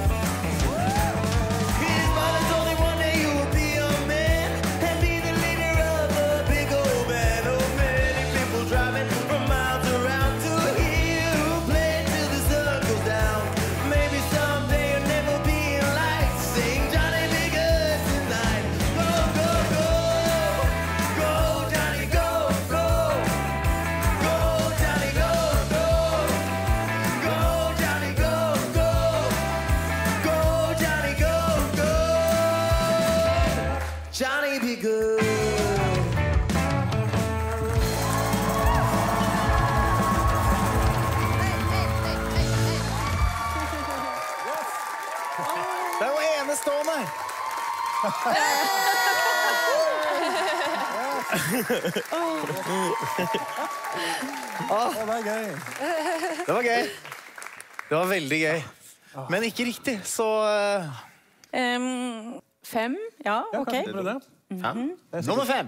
His mother told him one day you will be a man and be the leader of a big old band. Oh, many people driving from miles around to hear you play till the sun goes down. Maybe someday you'll never be in light. Sing Johnny be good tonight. Go, go, go. Go, Johnny, go, go. Go, Johnny, go, go. Go, Johnny, go, go. Go, Johnny, go, go. Johnny be good. Det er jo enestående. Å, det er gøy. Det var gøy. Det var veldig gøy. Men ikke riktig, så... eh, Em, fem, ja, ok. kanskje det ble det. Fem. Nummer fem.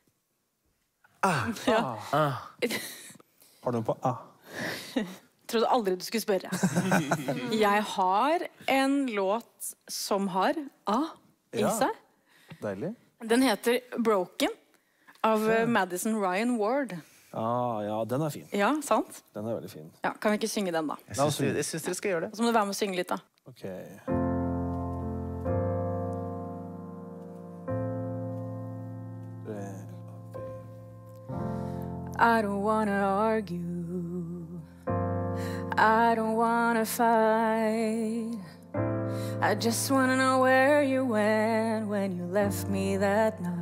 Ja. Har du noe på A? Trodde aldri du skulle spørre. Jeg har en låt som har A i Ja. seg. Deilig. Den heter Broken av eh, Madison Ryan Ward. Ah, ja, den er fin. Ja, sant? Den er veldig fin. Ja, kan vi ikke synge den da? Jeg syns, jeg syns dere skal gjøre det. Så må du være med og synge litt da. Ok. I don't wanna argue. I don't wanna fight. I just wanna know where you went when you left me that night.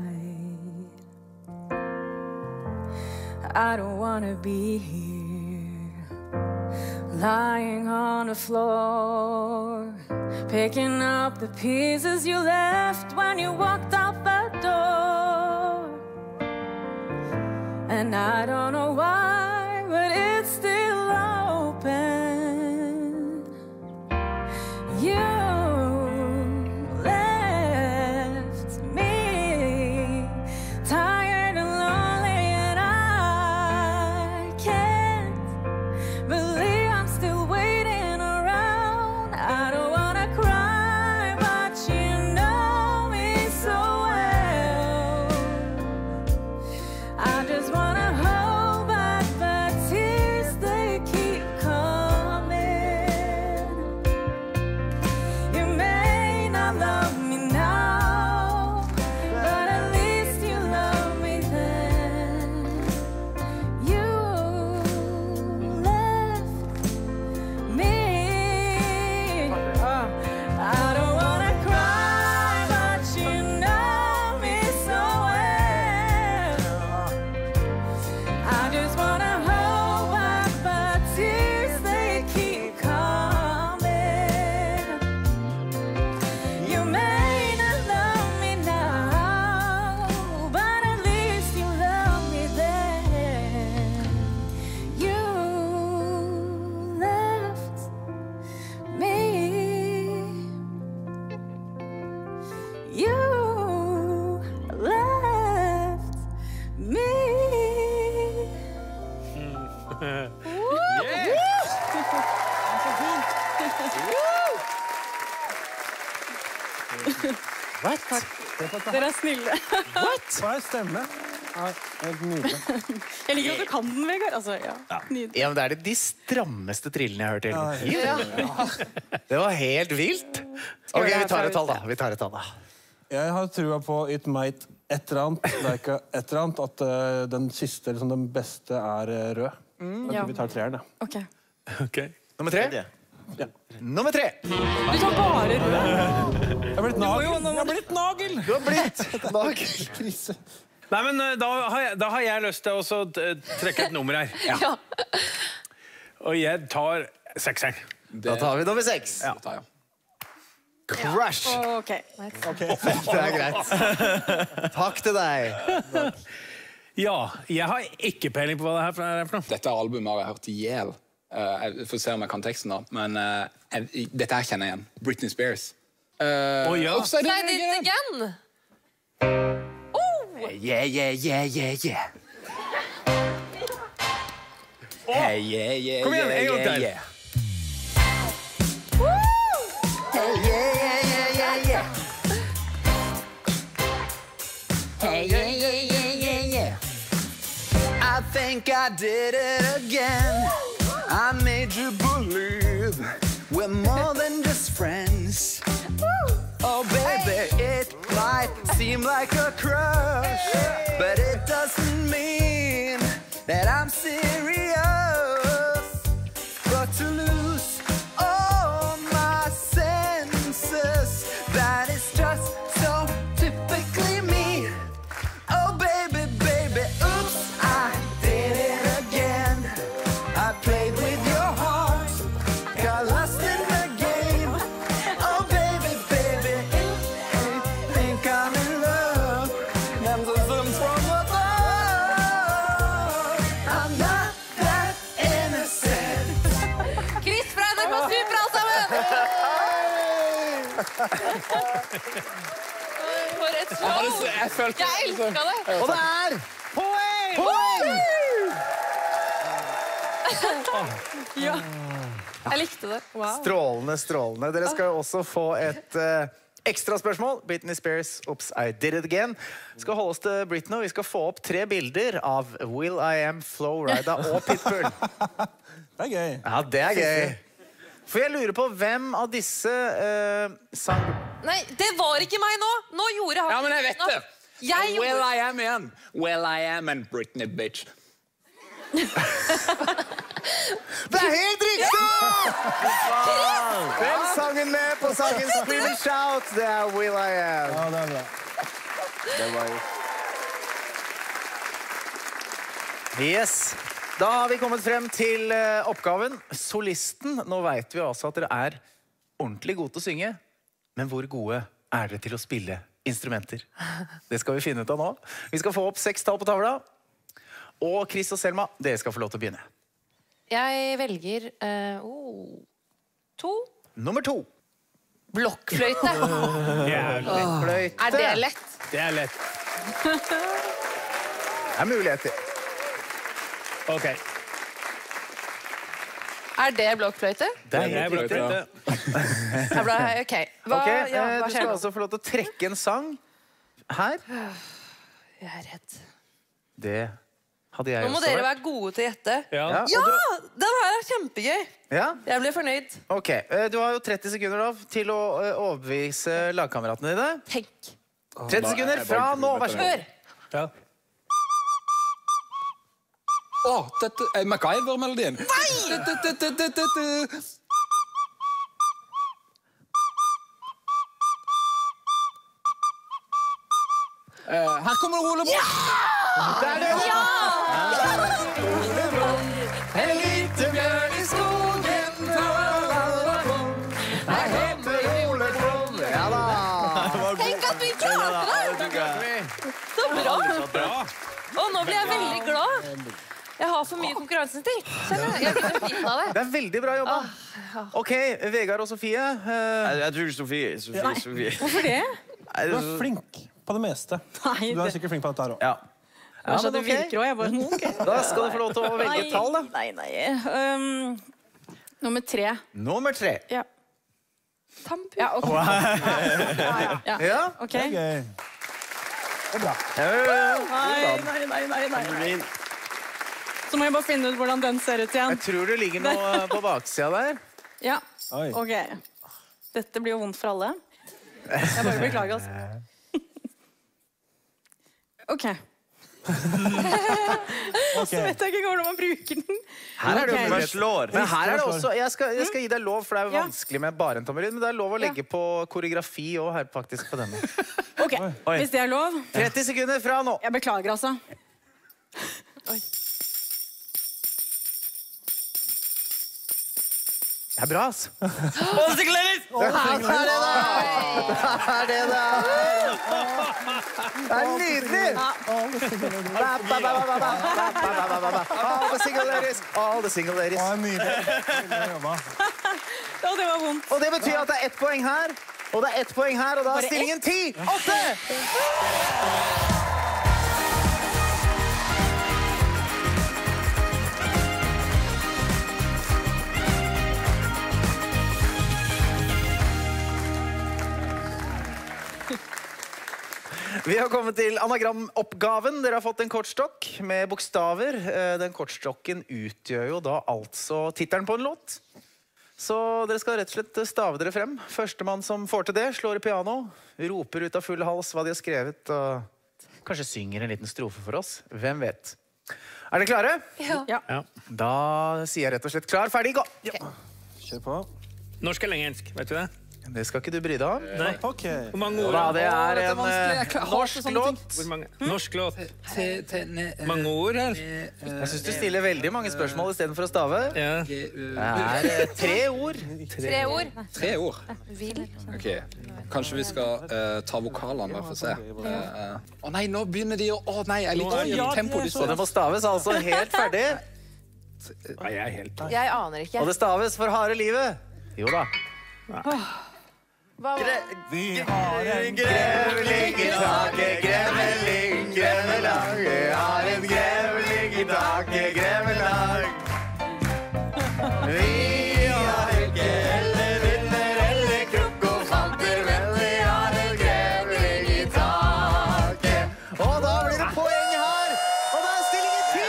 I don't wanna be here, lying on the floor, picking up the pieces you left when you walked out that door. And I don't know why, but it's still open. You left me tired and lonely, and I can't believe I'm still waiting around. I don't wanna cry, but you know me so well. I just wanna hold back the tears, they keep coming. You may not love me now, but at least you love me then. You left me. I don't wanna cry, but you know me so well. I just wanna hold back the tears, they keep coming. You may not love me now, but at least you love me then. You left me. You left me. What? Dere er snille. Hva er stemme? Jeg liker at du kan den, Vegard. Altså, ja. Nydelig. Ja, men det er de strammeste trillene jeg har hørt i hele mitt liv. Det var helt vilt. Ok, vi tar et tall da. Vi tar et tall da. Jeg har trua på It Might et eller annet, like et eller annet, at uh, den siste, liksom den beste er uh, rød. Mm, Jeg ja. tror vi tar treeren, da. Ok. Ok. Nummer tre? Ja. Nummer tre. Du tar bare rød. Jeg har blitt nagel. Jeg har blitt nagel. Du har blitt nagel. Krise. Nei, men uh, da har, jeg, da har jeg lyst til å så, uh, trekke et nummer her. Ja. Og jeg tar sekseren. Da tar vi nummer seks. Ja. Crash. Ok. Det er greit. Takk til deg. Ja, jeg har ikke peiling på hva det her er for noe. Dette albumet har jeg hørt i hjel. Uh, jeg får se om jeg kan teksten da. Men uh, jeg, dette her kjenner jeg igjen. Britney Spears. Uh, Å, ja. Upside Say Down it Again. again. Yeah, yeah, yeah, yeah, yeah. Hey, yeah, yeah, Kom igjen, yeah, en gang yeah, til. yeah. Hey, yeah, yeah, yeah, yeah, yeah. Hey, yeah, yeah, yeah, yeah, yeah. I think I did it again. I made you believe we're more than just friends. Oh, baby, it might seem like a crush, but it doesn't mean that I'm serious. But to lose all my senses, that is just so typically me. Oh, baby, baby, oops, I did it again. I played with your heart, got lost in the game. Oh, baby, baby, think I'm in love. Them some from above. I'm not that innocent. Chris fra N R K Super, alle sammen! For et show! Jeg følte Jeg elsker det! Og det er poeng! Ja. Jeg likte det. Wow. Strålende, strålende. Dere skal jo også få et uh, ekstra spørsmål. Britney Spears, Oops, I Did It Again. Vi skal holde oss til Britney, og vi skal få opp tre bilder av Will I Am, Flo Rida og Pitbull. Det er gøy. Ja, det er gøy. For jeg lurer på hvem av disse uh, sang... Nei, det var ikke meg nå! Nå gjorde han Ja, men jeg vet det. Jeg Will gjorde... I am igjen. Will I am and Britney, bitch. Det er helt riktig! Hvem sang hun med på sangen Scream and Shout? Det er Will I Am. Ja, det er bra. Det var jo... Yes. Da har vi kommet frem til uh, oppgaven. Solisten. Nå vet vi altså at dere er ordentlig gode til å synge. Men hvor gode er dere til å spille instrumenter? Det skal vi finne ut av nå. Vi skal få opp seks tall på tavla. Og Chris og Selma, dere skal få lov til å begynne. Jeg velger uh, oh, to. Nummer to. Blokkfløyte. Blokkfløyte. Er det lett? Det er lett. Det er muligheter. Ok. Er det blokkfløyte? Det er blokkfløyte. Jeg ble, ok. Hva, Ok, ja, eh, hva du skjer skal nå? altså få lov til å trekke en sang her. Jeg er redd. Det hadde jeg Nå må også dere vært. være gode til å gjette. Ja. Ja, Ja, og den her er kjempegøy. Ja? Jeg ble fornøyd. Ok, eh, du har jo tretti sekunder da, til å eh, overbevise lagkameratene dine. Tenk. tretti sekunder fra nå, vær så god. Ja. Å, dette er MacGyver-melodien. Nei! Uh, her kommer Ole Brumm. Det er det! Ja! En liten bjørn i skogen. Jeg heter Ole Brumm. Ja da. Tenk at vi klarte det! Så bra. Og nå blir jeg veldig glad. Jeg har for mye konkurranseinstinkt. Skjønner du? Jeg blir så fin av det. Det er veldig bra jobba. Ok, Vegard og Sofie. eh, Jeg, jeg tror Sofie. Sofie, Nei. Sofie. Hvorfor det? Nei, Du det er flink på det meste. Nei, Du er det- sikkert flink på dette her også. Ja. Ja, Så men det ok. virker også, jeg bare, nå, ok. Da skal du få lov til å velge et tall da. Nei, nei, nei. Um, nummer tre. Nummer tre. Ja. Ja, ok. Wow. Ja, ja. Ja, Ok. Det er gøy. Det er bra. Nei, nei, nei, nei, nei. Så må jeg bare finne ut hvordan den ser ut igjen. Jeg tror det ligger noe på baksida der. Ja, ok. Dette blir jo vondt for alle. Jeg bare beklager, altså. Ok. Og så vet jeg ikke hvordan man bruker den. Her er det Ok. jo slår. Men her er det også, jeg skal, jeg skal gi deg lov, for det er jo Ja. vanskelig med bare en tommelyd, men det er lov å legge på koreografi også her faktisk på denne. Ok, hvis det er lov. tretti sekunder fra nå. Jeg beklager, altså. Oi. Det er bra, altså. All the single ladies! Ja, det er det da! Det er det da! Det er nydelig! All the single ladies, all the single ladies. Ja, det var vondt. Og det betyr at det er ett poeng her, og det er ett poeng her, og da er stillingen ti! Åtte! Vi har kommet til anagramoppgaven. Dere har fått en kortstokk med bokstaver. Den kortstokken utgjør jo da altså tittelen på en låt. Så dere skal rett og slett stave dere frem. Førstemann som får til det, slår i piano, roper ut av full hals hva de har skrevet, og kanskje synger en liten strofe for oss. Hvem vet? Er dere klare? Ja. Ja. Da sier jeg rett og slett klar, ferdig, gå! Kjør på. Norsk eller engelsk, vet du det? Det skal ikke du bry deg om. Nei. Hvor mange ord? Da, det er Å, dette en vanskelig. Jeg eh, hater norsk sånne låt. ting. Hvor mange? Norsk låt. Mange ord, eller? Jeg synes du stiller veldig mange spørsmål i stedet for å stave. Det er eh, tre ord. Tre ord. Tre ord. Vil. Ok, kanskje vi skal eh, ta vokalene, bare for å se. Eh, Å nei, nå begynner de å... Å nei, jeg liker ikke tempo. Så det må staves altså helt ferdig. Nei, jeg er helt... Jeg aner ikke. Og det staves for harde livet. Jo da. Hva Vi har en grevling i taket, greveling, grevelang. Vi har en grevling i taket, grevelang. Vi har ikke eller vinner eller krokofanter, men vi har en grevling i taket. Og da blir det poeng her, og da er stillingen ti!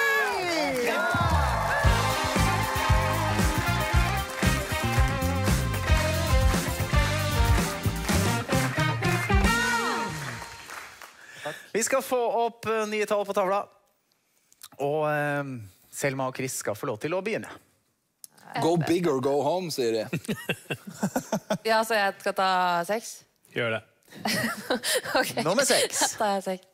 Vi skal få opp eh, nye tall på tavla. Og eh, Selma og Chris skal få lov til å begynne. Go big or go home, sier de. Ja, så jeg skal ta seks? Gjør det. Ok. Nummer seks. Da tar jeg seks.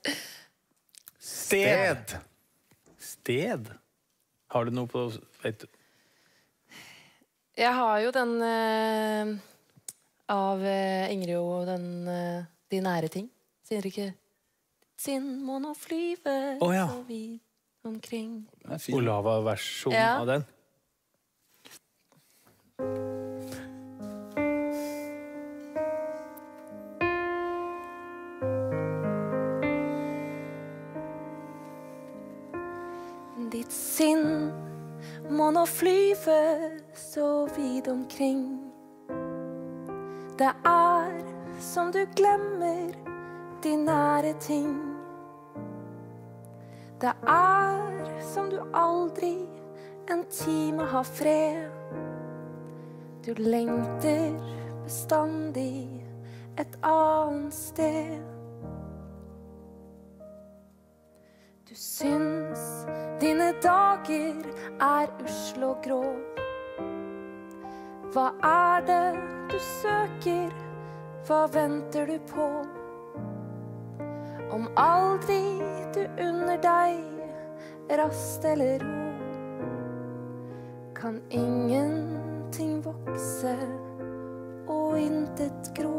Sted. Sted? Har du noe på... Vet du? Jeg har jo den eh, av eh, Ingrid og den eh, De nære ting. Sier dere ikke sin må nå flyve Å, ja. så vidt omkring. Olava-versjonen Ja. av den. Ditt sinn må nå flyve så vidt omkring. Det er som du glemmer de nære ting. Det er som du aldri en time har fred. Du lengter bestandig et annet sted. Du syns dine dager er usle og grå. Hva er det du søker? Hva venter du på? Om aldri du unner deg rast eller ro, kan ingenting vokse og intet gro.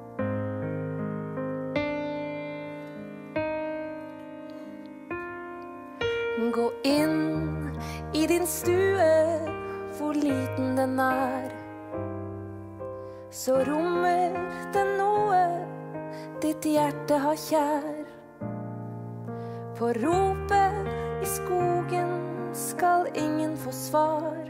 Gå inn i din stue, hvor liten den er. Så rommer den noe ditt hjerte har kjær. På ropet i skogen skal ingen få svar.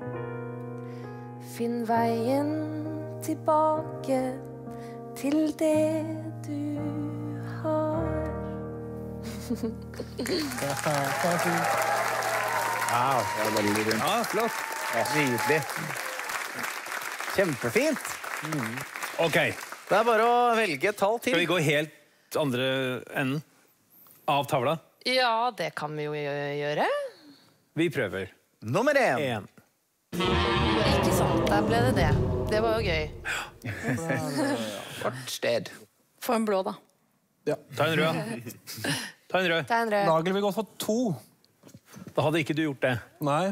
Finn veien tilbake til det du har. Wow, det var veldig fint. Ja, flott. Nydelig. Kjempefint. Ok. Det er bare å velge et tall til. Skal vi gå helt andre enden av tavla? Ja, det kan vi jo gjøre. Vi prøver. Nummer én. En. Ikke sant, der ble det det. Det var jo gøy. Vårt sted. Få en blå, da. Ja. Ta en rød. Ta en rød. Ta en rød. Nagel vil gå for to. Da hadde ikke du gjort det. Nei.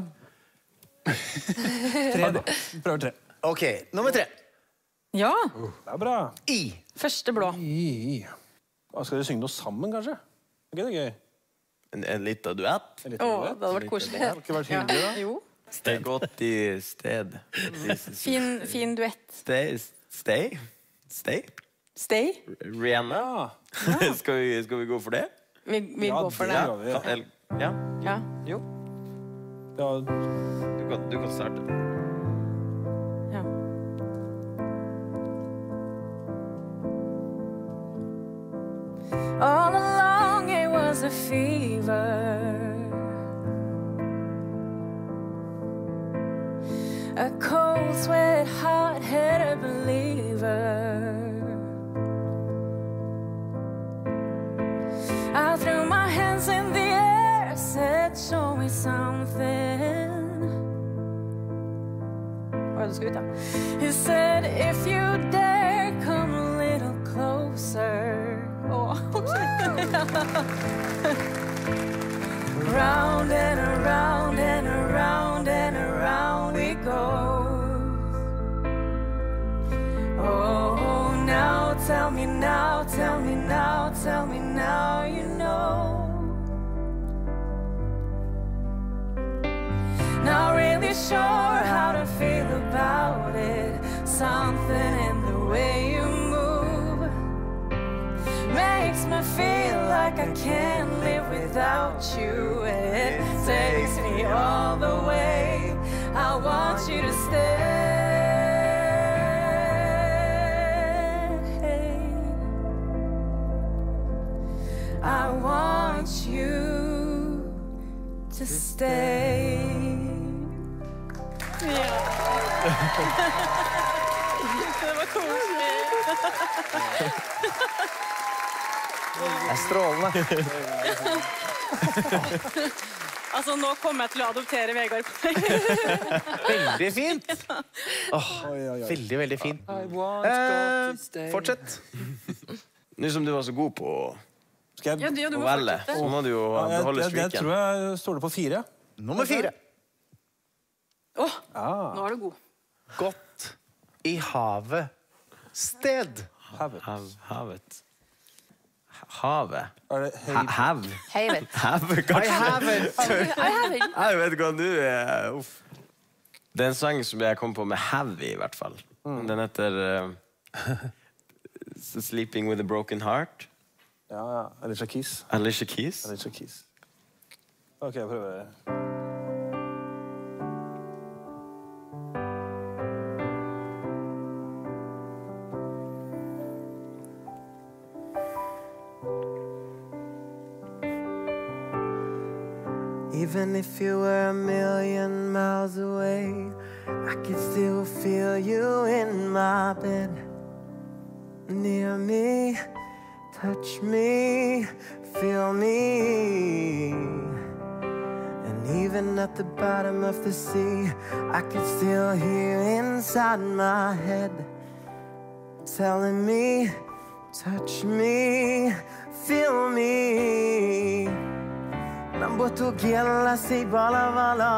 Tre, da. Prøver tre. Ok, nummer tre. Ja. Det er bra. I. Første blå. I. Da skal dere synge noe sammen, kanskje? Er ikke det gøy? En, en liten duett? Åh, det hadde vært koselig. Det hadde ikke vært hyggelig, da. Jo. Stay godt i sted. Fin, fin duett. Stay? Stay? Stay? Stay? Rihanna? skal, vi, skal vi gå for det? Vi, vi Ja, går for det det. gjør vi. Ja. Eller- ja. Ja. Jo. Ja, Du kan, du kan starte. Ja. All along it was a fever, a cold sweat, hot-headed believer. I threw my hands in the air, said show me something. Oi, du skal ut, da. He said if you dare come a little closer. Åh, Round and around and around and around we go. Oh, now tell me now, tell me now, tell me now you know. Not really sure how to feel about it. Something in the way you move makes me feel like I can't live without you. It takes me all the way. I want you to stay. I want you to stay. Det var koselig. Det er strålende. Altså, nå kommer jeg til å adoptere Vegard. Veldig fint. Åh, veldig, veldig fint. Eh, fortsett. Nå som du var så god på Skal jeg... Ja, du, ja, du å må velge, fortsette. så må du jo Ja, jeg, beholde jeg, jeg streaken. tror jeg stoler på fire. Nummer fire. Åh, Ah. nå er du god. Godt i havet. Sted. Havet. Hav, havet. Havet. Er det Ha- Hav. Havet. Hav, I kanskje. haven't. I haven't. Jeg vet hva du er. Uff. Det er en sang som jeg kom på med hav i, i hvert fall. Den heter uh, Sleeping with a Broken Heart. Ja, ja. Alicia Keys. Alicia Keys. Alicia Keys. Ok, jeg prøver. Even if you were a million miles away, I could still feel you in my bed. Near me, touch me, feel me. And even at the bottom of the sea, I could still hear inside my head telling me, touch me, feel me. Nambuto gialla si bala bala.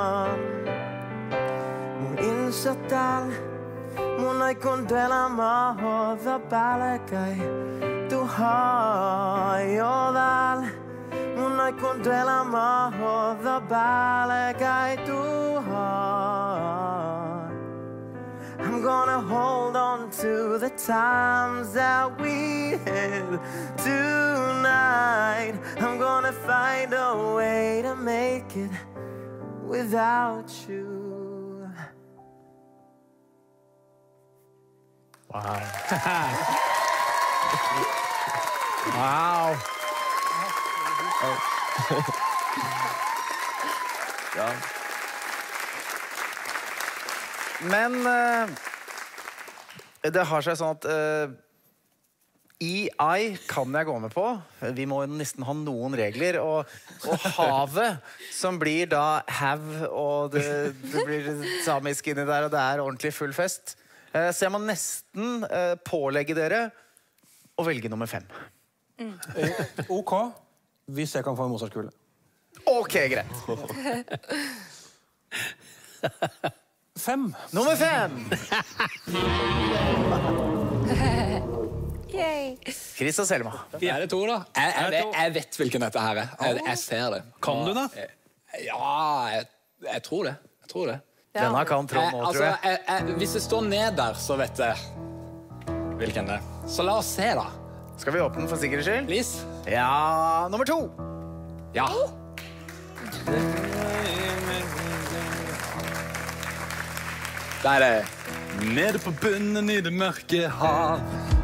Mun insatal, mun ai kondela ma hoda balakai. Tu ha yodal, mun ai kondela ma hoda balakai. Tu ha. I'm gonna hold on to the times that we had tonight. I'm gonna find a way to make it without you. Wow. Wow. Ja. Men eh, det har seg sånn at eh, E I kan jeg gå med på. Vi må nesten ha noen regler. Og, og havet, som blir da hav, og det, det blir samisk inni der, og det er ordentlig full fest. Eh, så jeg må nesten eh, pålegge dere å velge nummer fem. Mm. OK. Hvis jeg kan få en Mozart-kule. OK, greit. Fem. Nummer fem! Chris og Selma. Er det to, da? Jeg, jeg, vet, jeg vet hvilken dette her er. Jeg, jeg ser det. Kan du da? Ja, jeg, jeg tror det. Jeg tror det. Denne kan Trond nå, altså, tror jeg. jeg, jeg. Hvis det står ned der, så vet jeg hvilken det er. Så la oss se, da. Skal vi åpne den for sikkerhets skyld? Please. Ja, nummer to. Ja. Der er det. Nede på bunnen i det mørke hav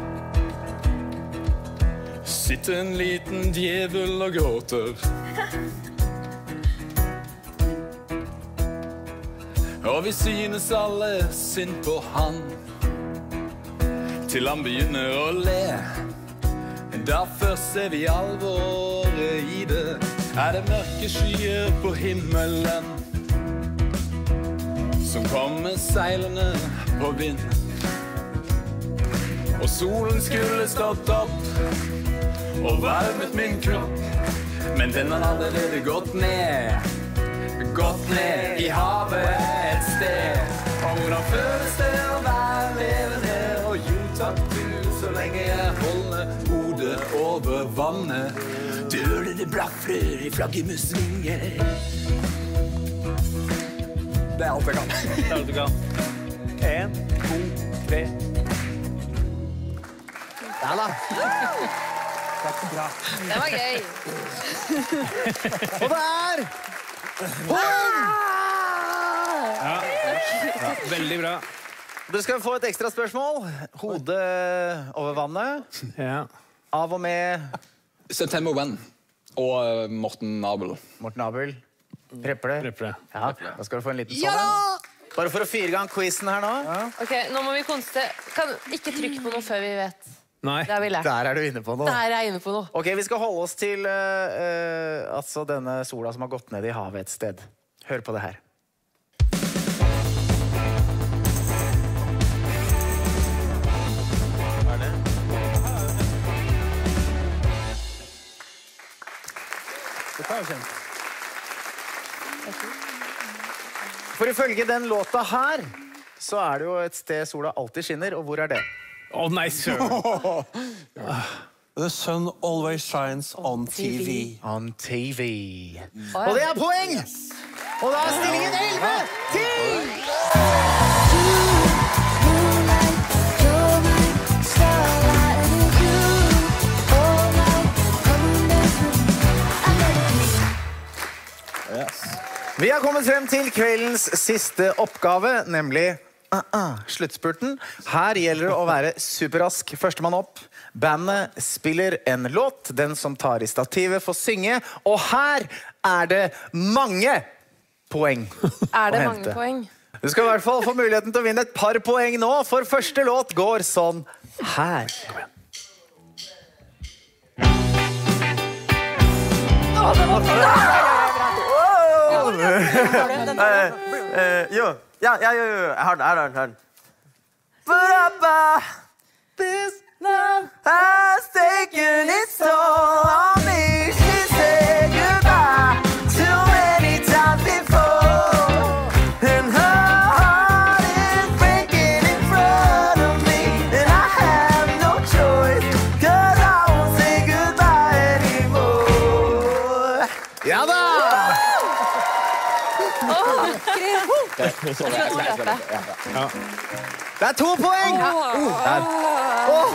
sitter en liten djevel og gråter. Og vi synes alle synd på han, til han begynner å le. Da først ser vi alvoret i det. Er det mørke skyer på himmelen som kommer seilende på vind. Og solen skulle stått opp og varmet min kropp, men den har allerede gått ned, gått ned i havet et sted. Og hvordan føles det å være levende, og jo takk du, så lenge jeg holder hodet over vannet. Du hører det blaffer i flaggermusvinger. Det er alt jeg kan. Det er alt du kan. En, to, tre. Ja da. Takk så bra. Det var gøy. Og der! Poeng! Ja. Ja, veldig bra. Dere skal få et ekstra spørsmål. Hodet over vannet. Ja. Av og med... September When. Og Morten Abel. Morten Abel. Preple. Preple. Ja, da skal du få en liten sånn. Ja! Bare for å fyre i gang quizen her nå. Ja. Ok, nå må vi konstatere. Kan ikke trykke på noe før vi vet. Nei. Det har vi lært. Der er du inne på noe. Der er jeg inne på noe. Ok, vi skal holde oss til uh, uh, altså denne sola som har gått ned i havet et sted. Hør på det her. Hva er det? Det tar jo kjent. For ifølge den låta her, så er det jo et sted sola alltid skinner, og hvor er det? Å, oh, nei, sir. The sun always shines on T V. On T V. Og det er poeng! Og da er stillingen elleve til! Vi har kommet frem til kveldens siste oppgave, nemlig uh -uh, sluttspurten. Her gjelder det å være superrask. Førstemann opp. Bandet spiller en låt. Den som tar i stativet får synge. Og her er det mange poeng Er det å mange hente. poeng? Du skal i hvert fall få muligheten til å vinne et par poeng nå, for første låt går sånn her. Kom igjen. Å, det var bra! Jo, ja, ja, jo, jo, jeg har den, jeg har den, jeg har den. This love has taken its toll on me. She said goodbye too many times before, and her heart is breaking in front of me, and I have no choice, 'cause I won't say goodbye anymore. Ja da! Ja. Det er to poeng! Uh, der. Oh.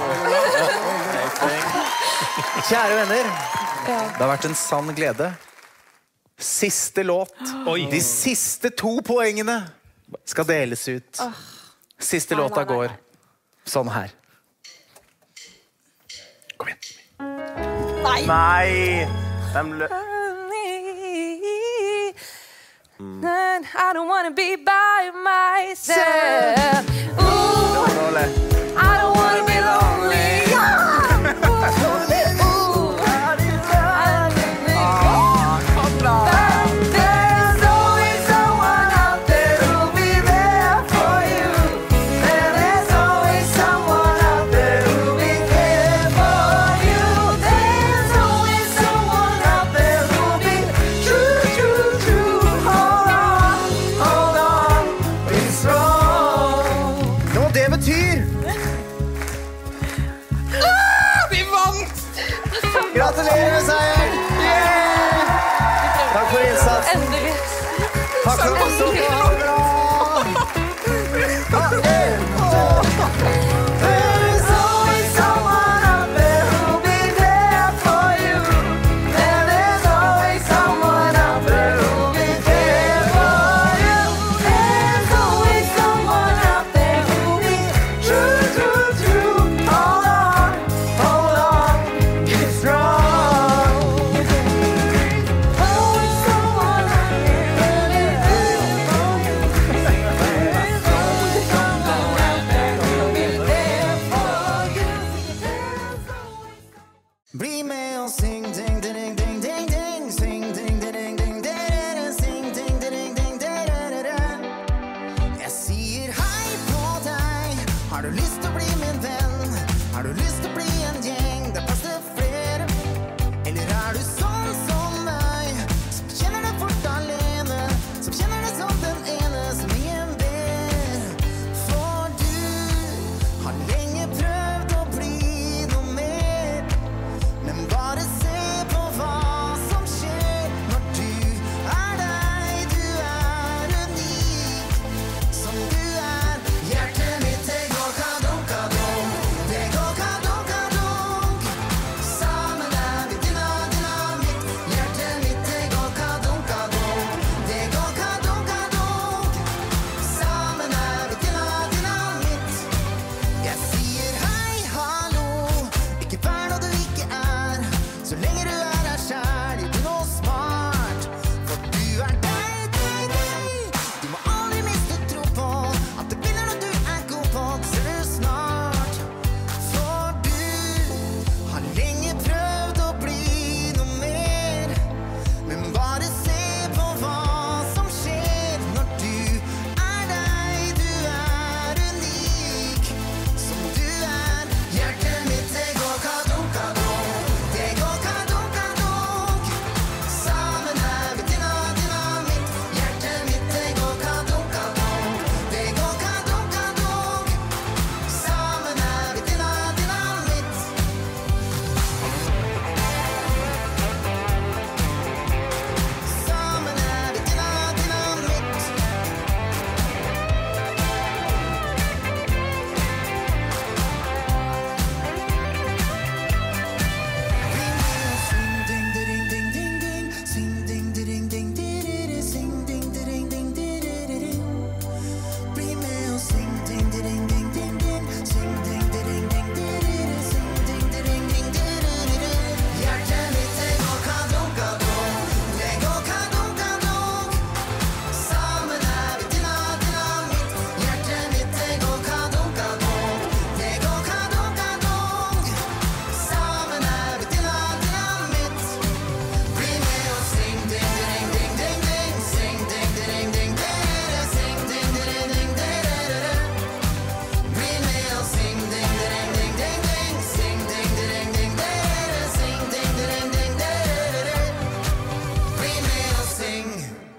Kjære venner, det har vært en sann glede. Siste låt. De siste to poengene skal deles ut. Siste låta går sånn her. Kom igjen. Nei! Nei. De lø... I don't wanna be by myself. Ooh, I don't wanna be lonely. Gratulerer med seieren! Yeah! Takk for innsats. Endelig. Takk for innsats. Ha det bra! There's always someone out there who'll be there for you. And there's always someone out there who'll be there for you. There's always someone out there who'll be true, true, true. Hold on, hold on, get strong. Bli med og syng, ding, ding, ding, ding, ding. Syng, ding, ding, ding, ding, syng, ding, ding, ding, ding. Jeg sier hei på deg. Har du lyst til å bli min venn? Har du lyst til å bli en gjeng? Det passer flere. Eller er du sånn som meg, som kjenner det fort alene, som kjenner det som den ene som ingen ber? For du har lenge prøvd å bli noe mer. Men bare se på hva som skjer når du er deg. Du er unik som du er. Hjertet mitt, det går kadunk, kadunk. Det går kadunk, kadunk. Sammen er vi dina, dynamitt. Hjertet mitt, det går kadunk, kadunk. Det går kadunk, kadunk. Sammen er vi dina, dynamitt. Jeg sier hei, hallo. Ikke vær noe du ikke er. Så lenge du er her selv, gjør du noe smart. For du er deg, deg, deg. Du må aldri miste tro på at det vinner når du er god på. Det ser du snart. For du har lenge prøvd å bli noe mer. Men bare se på hva som skjer når du er deg. Du er unik som du er. Hjertet mitt, det går kadunk, kadunk. Det går kadunk, kadunk. Sammen er vi dina, dynamitt. Hjertet mitt, det går kadunk, kadunk. Det går kadunk, kadunk. Sammen er vi dina, dynamitt. Sammen er vi dina, dynamitt. Sing, ding, ding, ding, ding, ding. Sing, ding, ding, ding, ding, sing, ding, ding, ding, ding. Bli med og sing, ding, ding, ding, ding, ding. Sing, ding, ding, ding, ding, sing, ding, ding, ding, ding. Hjertet mitt, det går kadunk, kadunk. Det går kadunk, kadunk. Sammen er vi dina, dynamitt. Hjertet mitt, det går kadunk, kadunk. Det går kadunk, kadunk. Sammen er vi dina, dynamitt. Bli med og sing, ding, ding, ding, ding, ding. Sing, ding, ding, ding, ding, sing, ding, ding, ding, ding. Bli med og sing, ding, ding, ding, ding, ding. Sing, ding, ding, ding, ding, sing, ding, ding, ding, ding. Bli med og sing.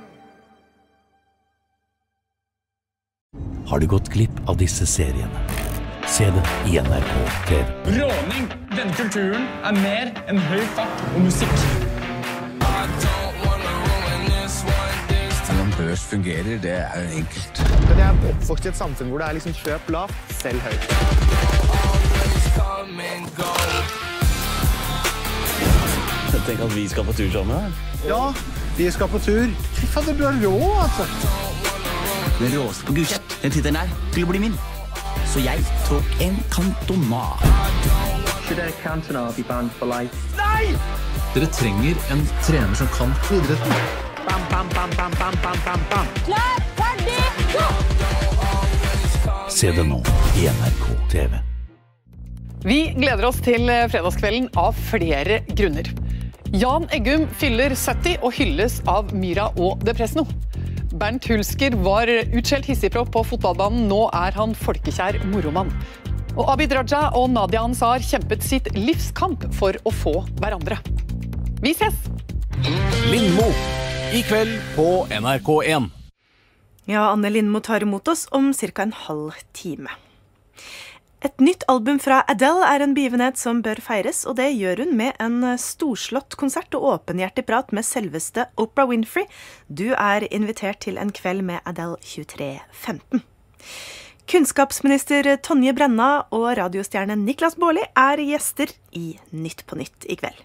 Har du gått glipp av disse seriene? Se det i N R K T V. Råning! Denne kulturen er mer enn høy fart og musikk. Hvordan børs fungerer, det er jo enkelt. Men jeg er oppvokst i et samfunn hvor det er liksom kjøp lavt, selv høyt. Jeg tenker at vi skal på tur sammen. Ja, vi skal på tur. Fy fader, du har råd, altså. Den råeste på Gulset, den tittelen der, til å bli min. Så jeg tok en Cantona. Should a Cantona be banned for life? Nei! Dere trenger en trener som kan idretten. Bam, bam, bam, bam, bam, bam, bam, bam. Klar, ferdig, gå! Se det nå i N R K T V. Vi gleder oss til fredagskvelden av flere grunner. Jan Eggum fyller sytti og hylles av Myra og Depresno. Bernt Hulsker var utskjelt hissigpropp på fotballbanen, nå er han folkekjær moromann. Og Abid Raja og Nadia Ansar kjempet sitt livskamp for å få hverandre. Vi ses! Lindmo, i kveld på N R K én. Ja, Anne Lindmo tar imot oss om cirka en halv time. Et nytt album fra Adele er en begivenhet som bør feires, og det gjør hun med en storslått konsert og åpenhjertig prat med selveste Oprah Winfrey. Du er invitert til en kveld med Adele tjuetre femten. Kunnskapsminister Tonje Brenna og radiostjerne Niklas Baarli er gjester i Nytt på Nytt i kveld.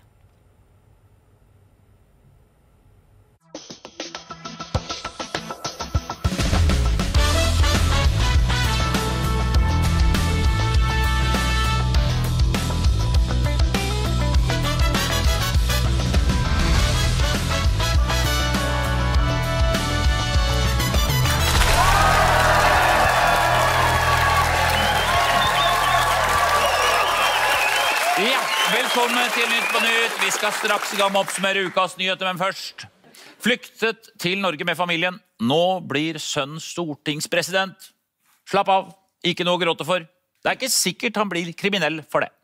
Velkommen til Nytt på Nytt. Vi skal straks i gang med å oppsummere ukas nyheter, men først. Flyktet til Norge med familien. Nå blir sønn stortingspresident. Slapp av, ikke noe å gråte for. Det er ikke sikkert han blir kriminell for det.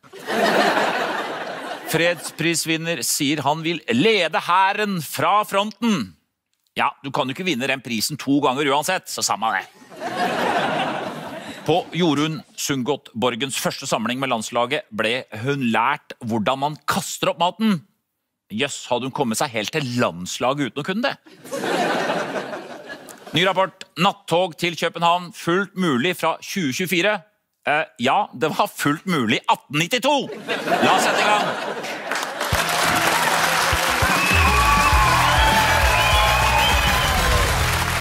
Fredsprisvinner sier han vil lede hæren fra fronten. Ja, du kan jo ikke vinne den prisen to ganger uansett, så samme det. På Jorunn Sundgodt Borgens første samling med landslaget ble hun lært hvordan man kaster opp maten. Jøss, hadde hun kommet seg helt til landslaget uten å kunne det. Ny rapport, nattog til København, fullt mulig fra tjue tjuefire. Eh, ja, det var fullt mulig atten nittito. La oss sette i gang.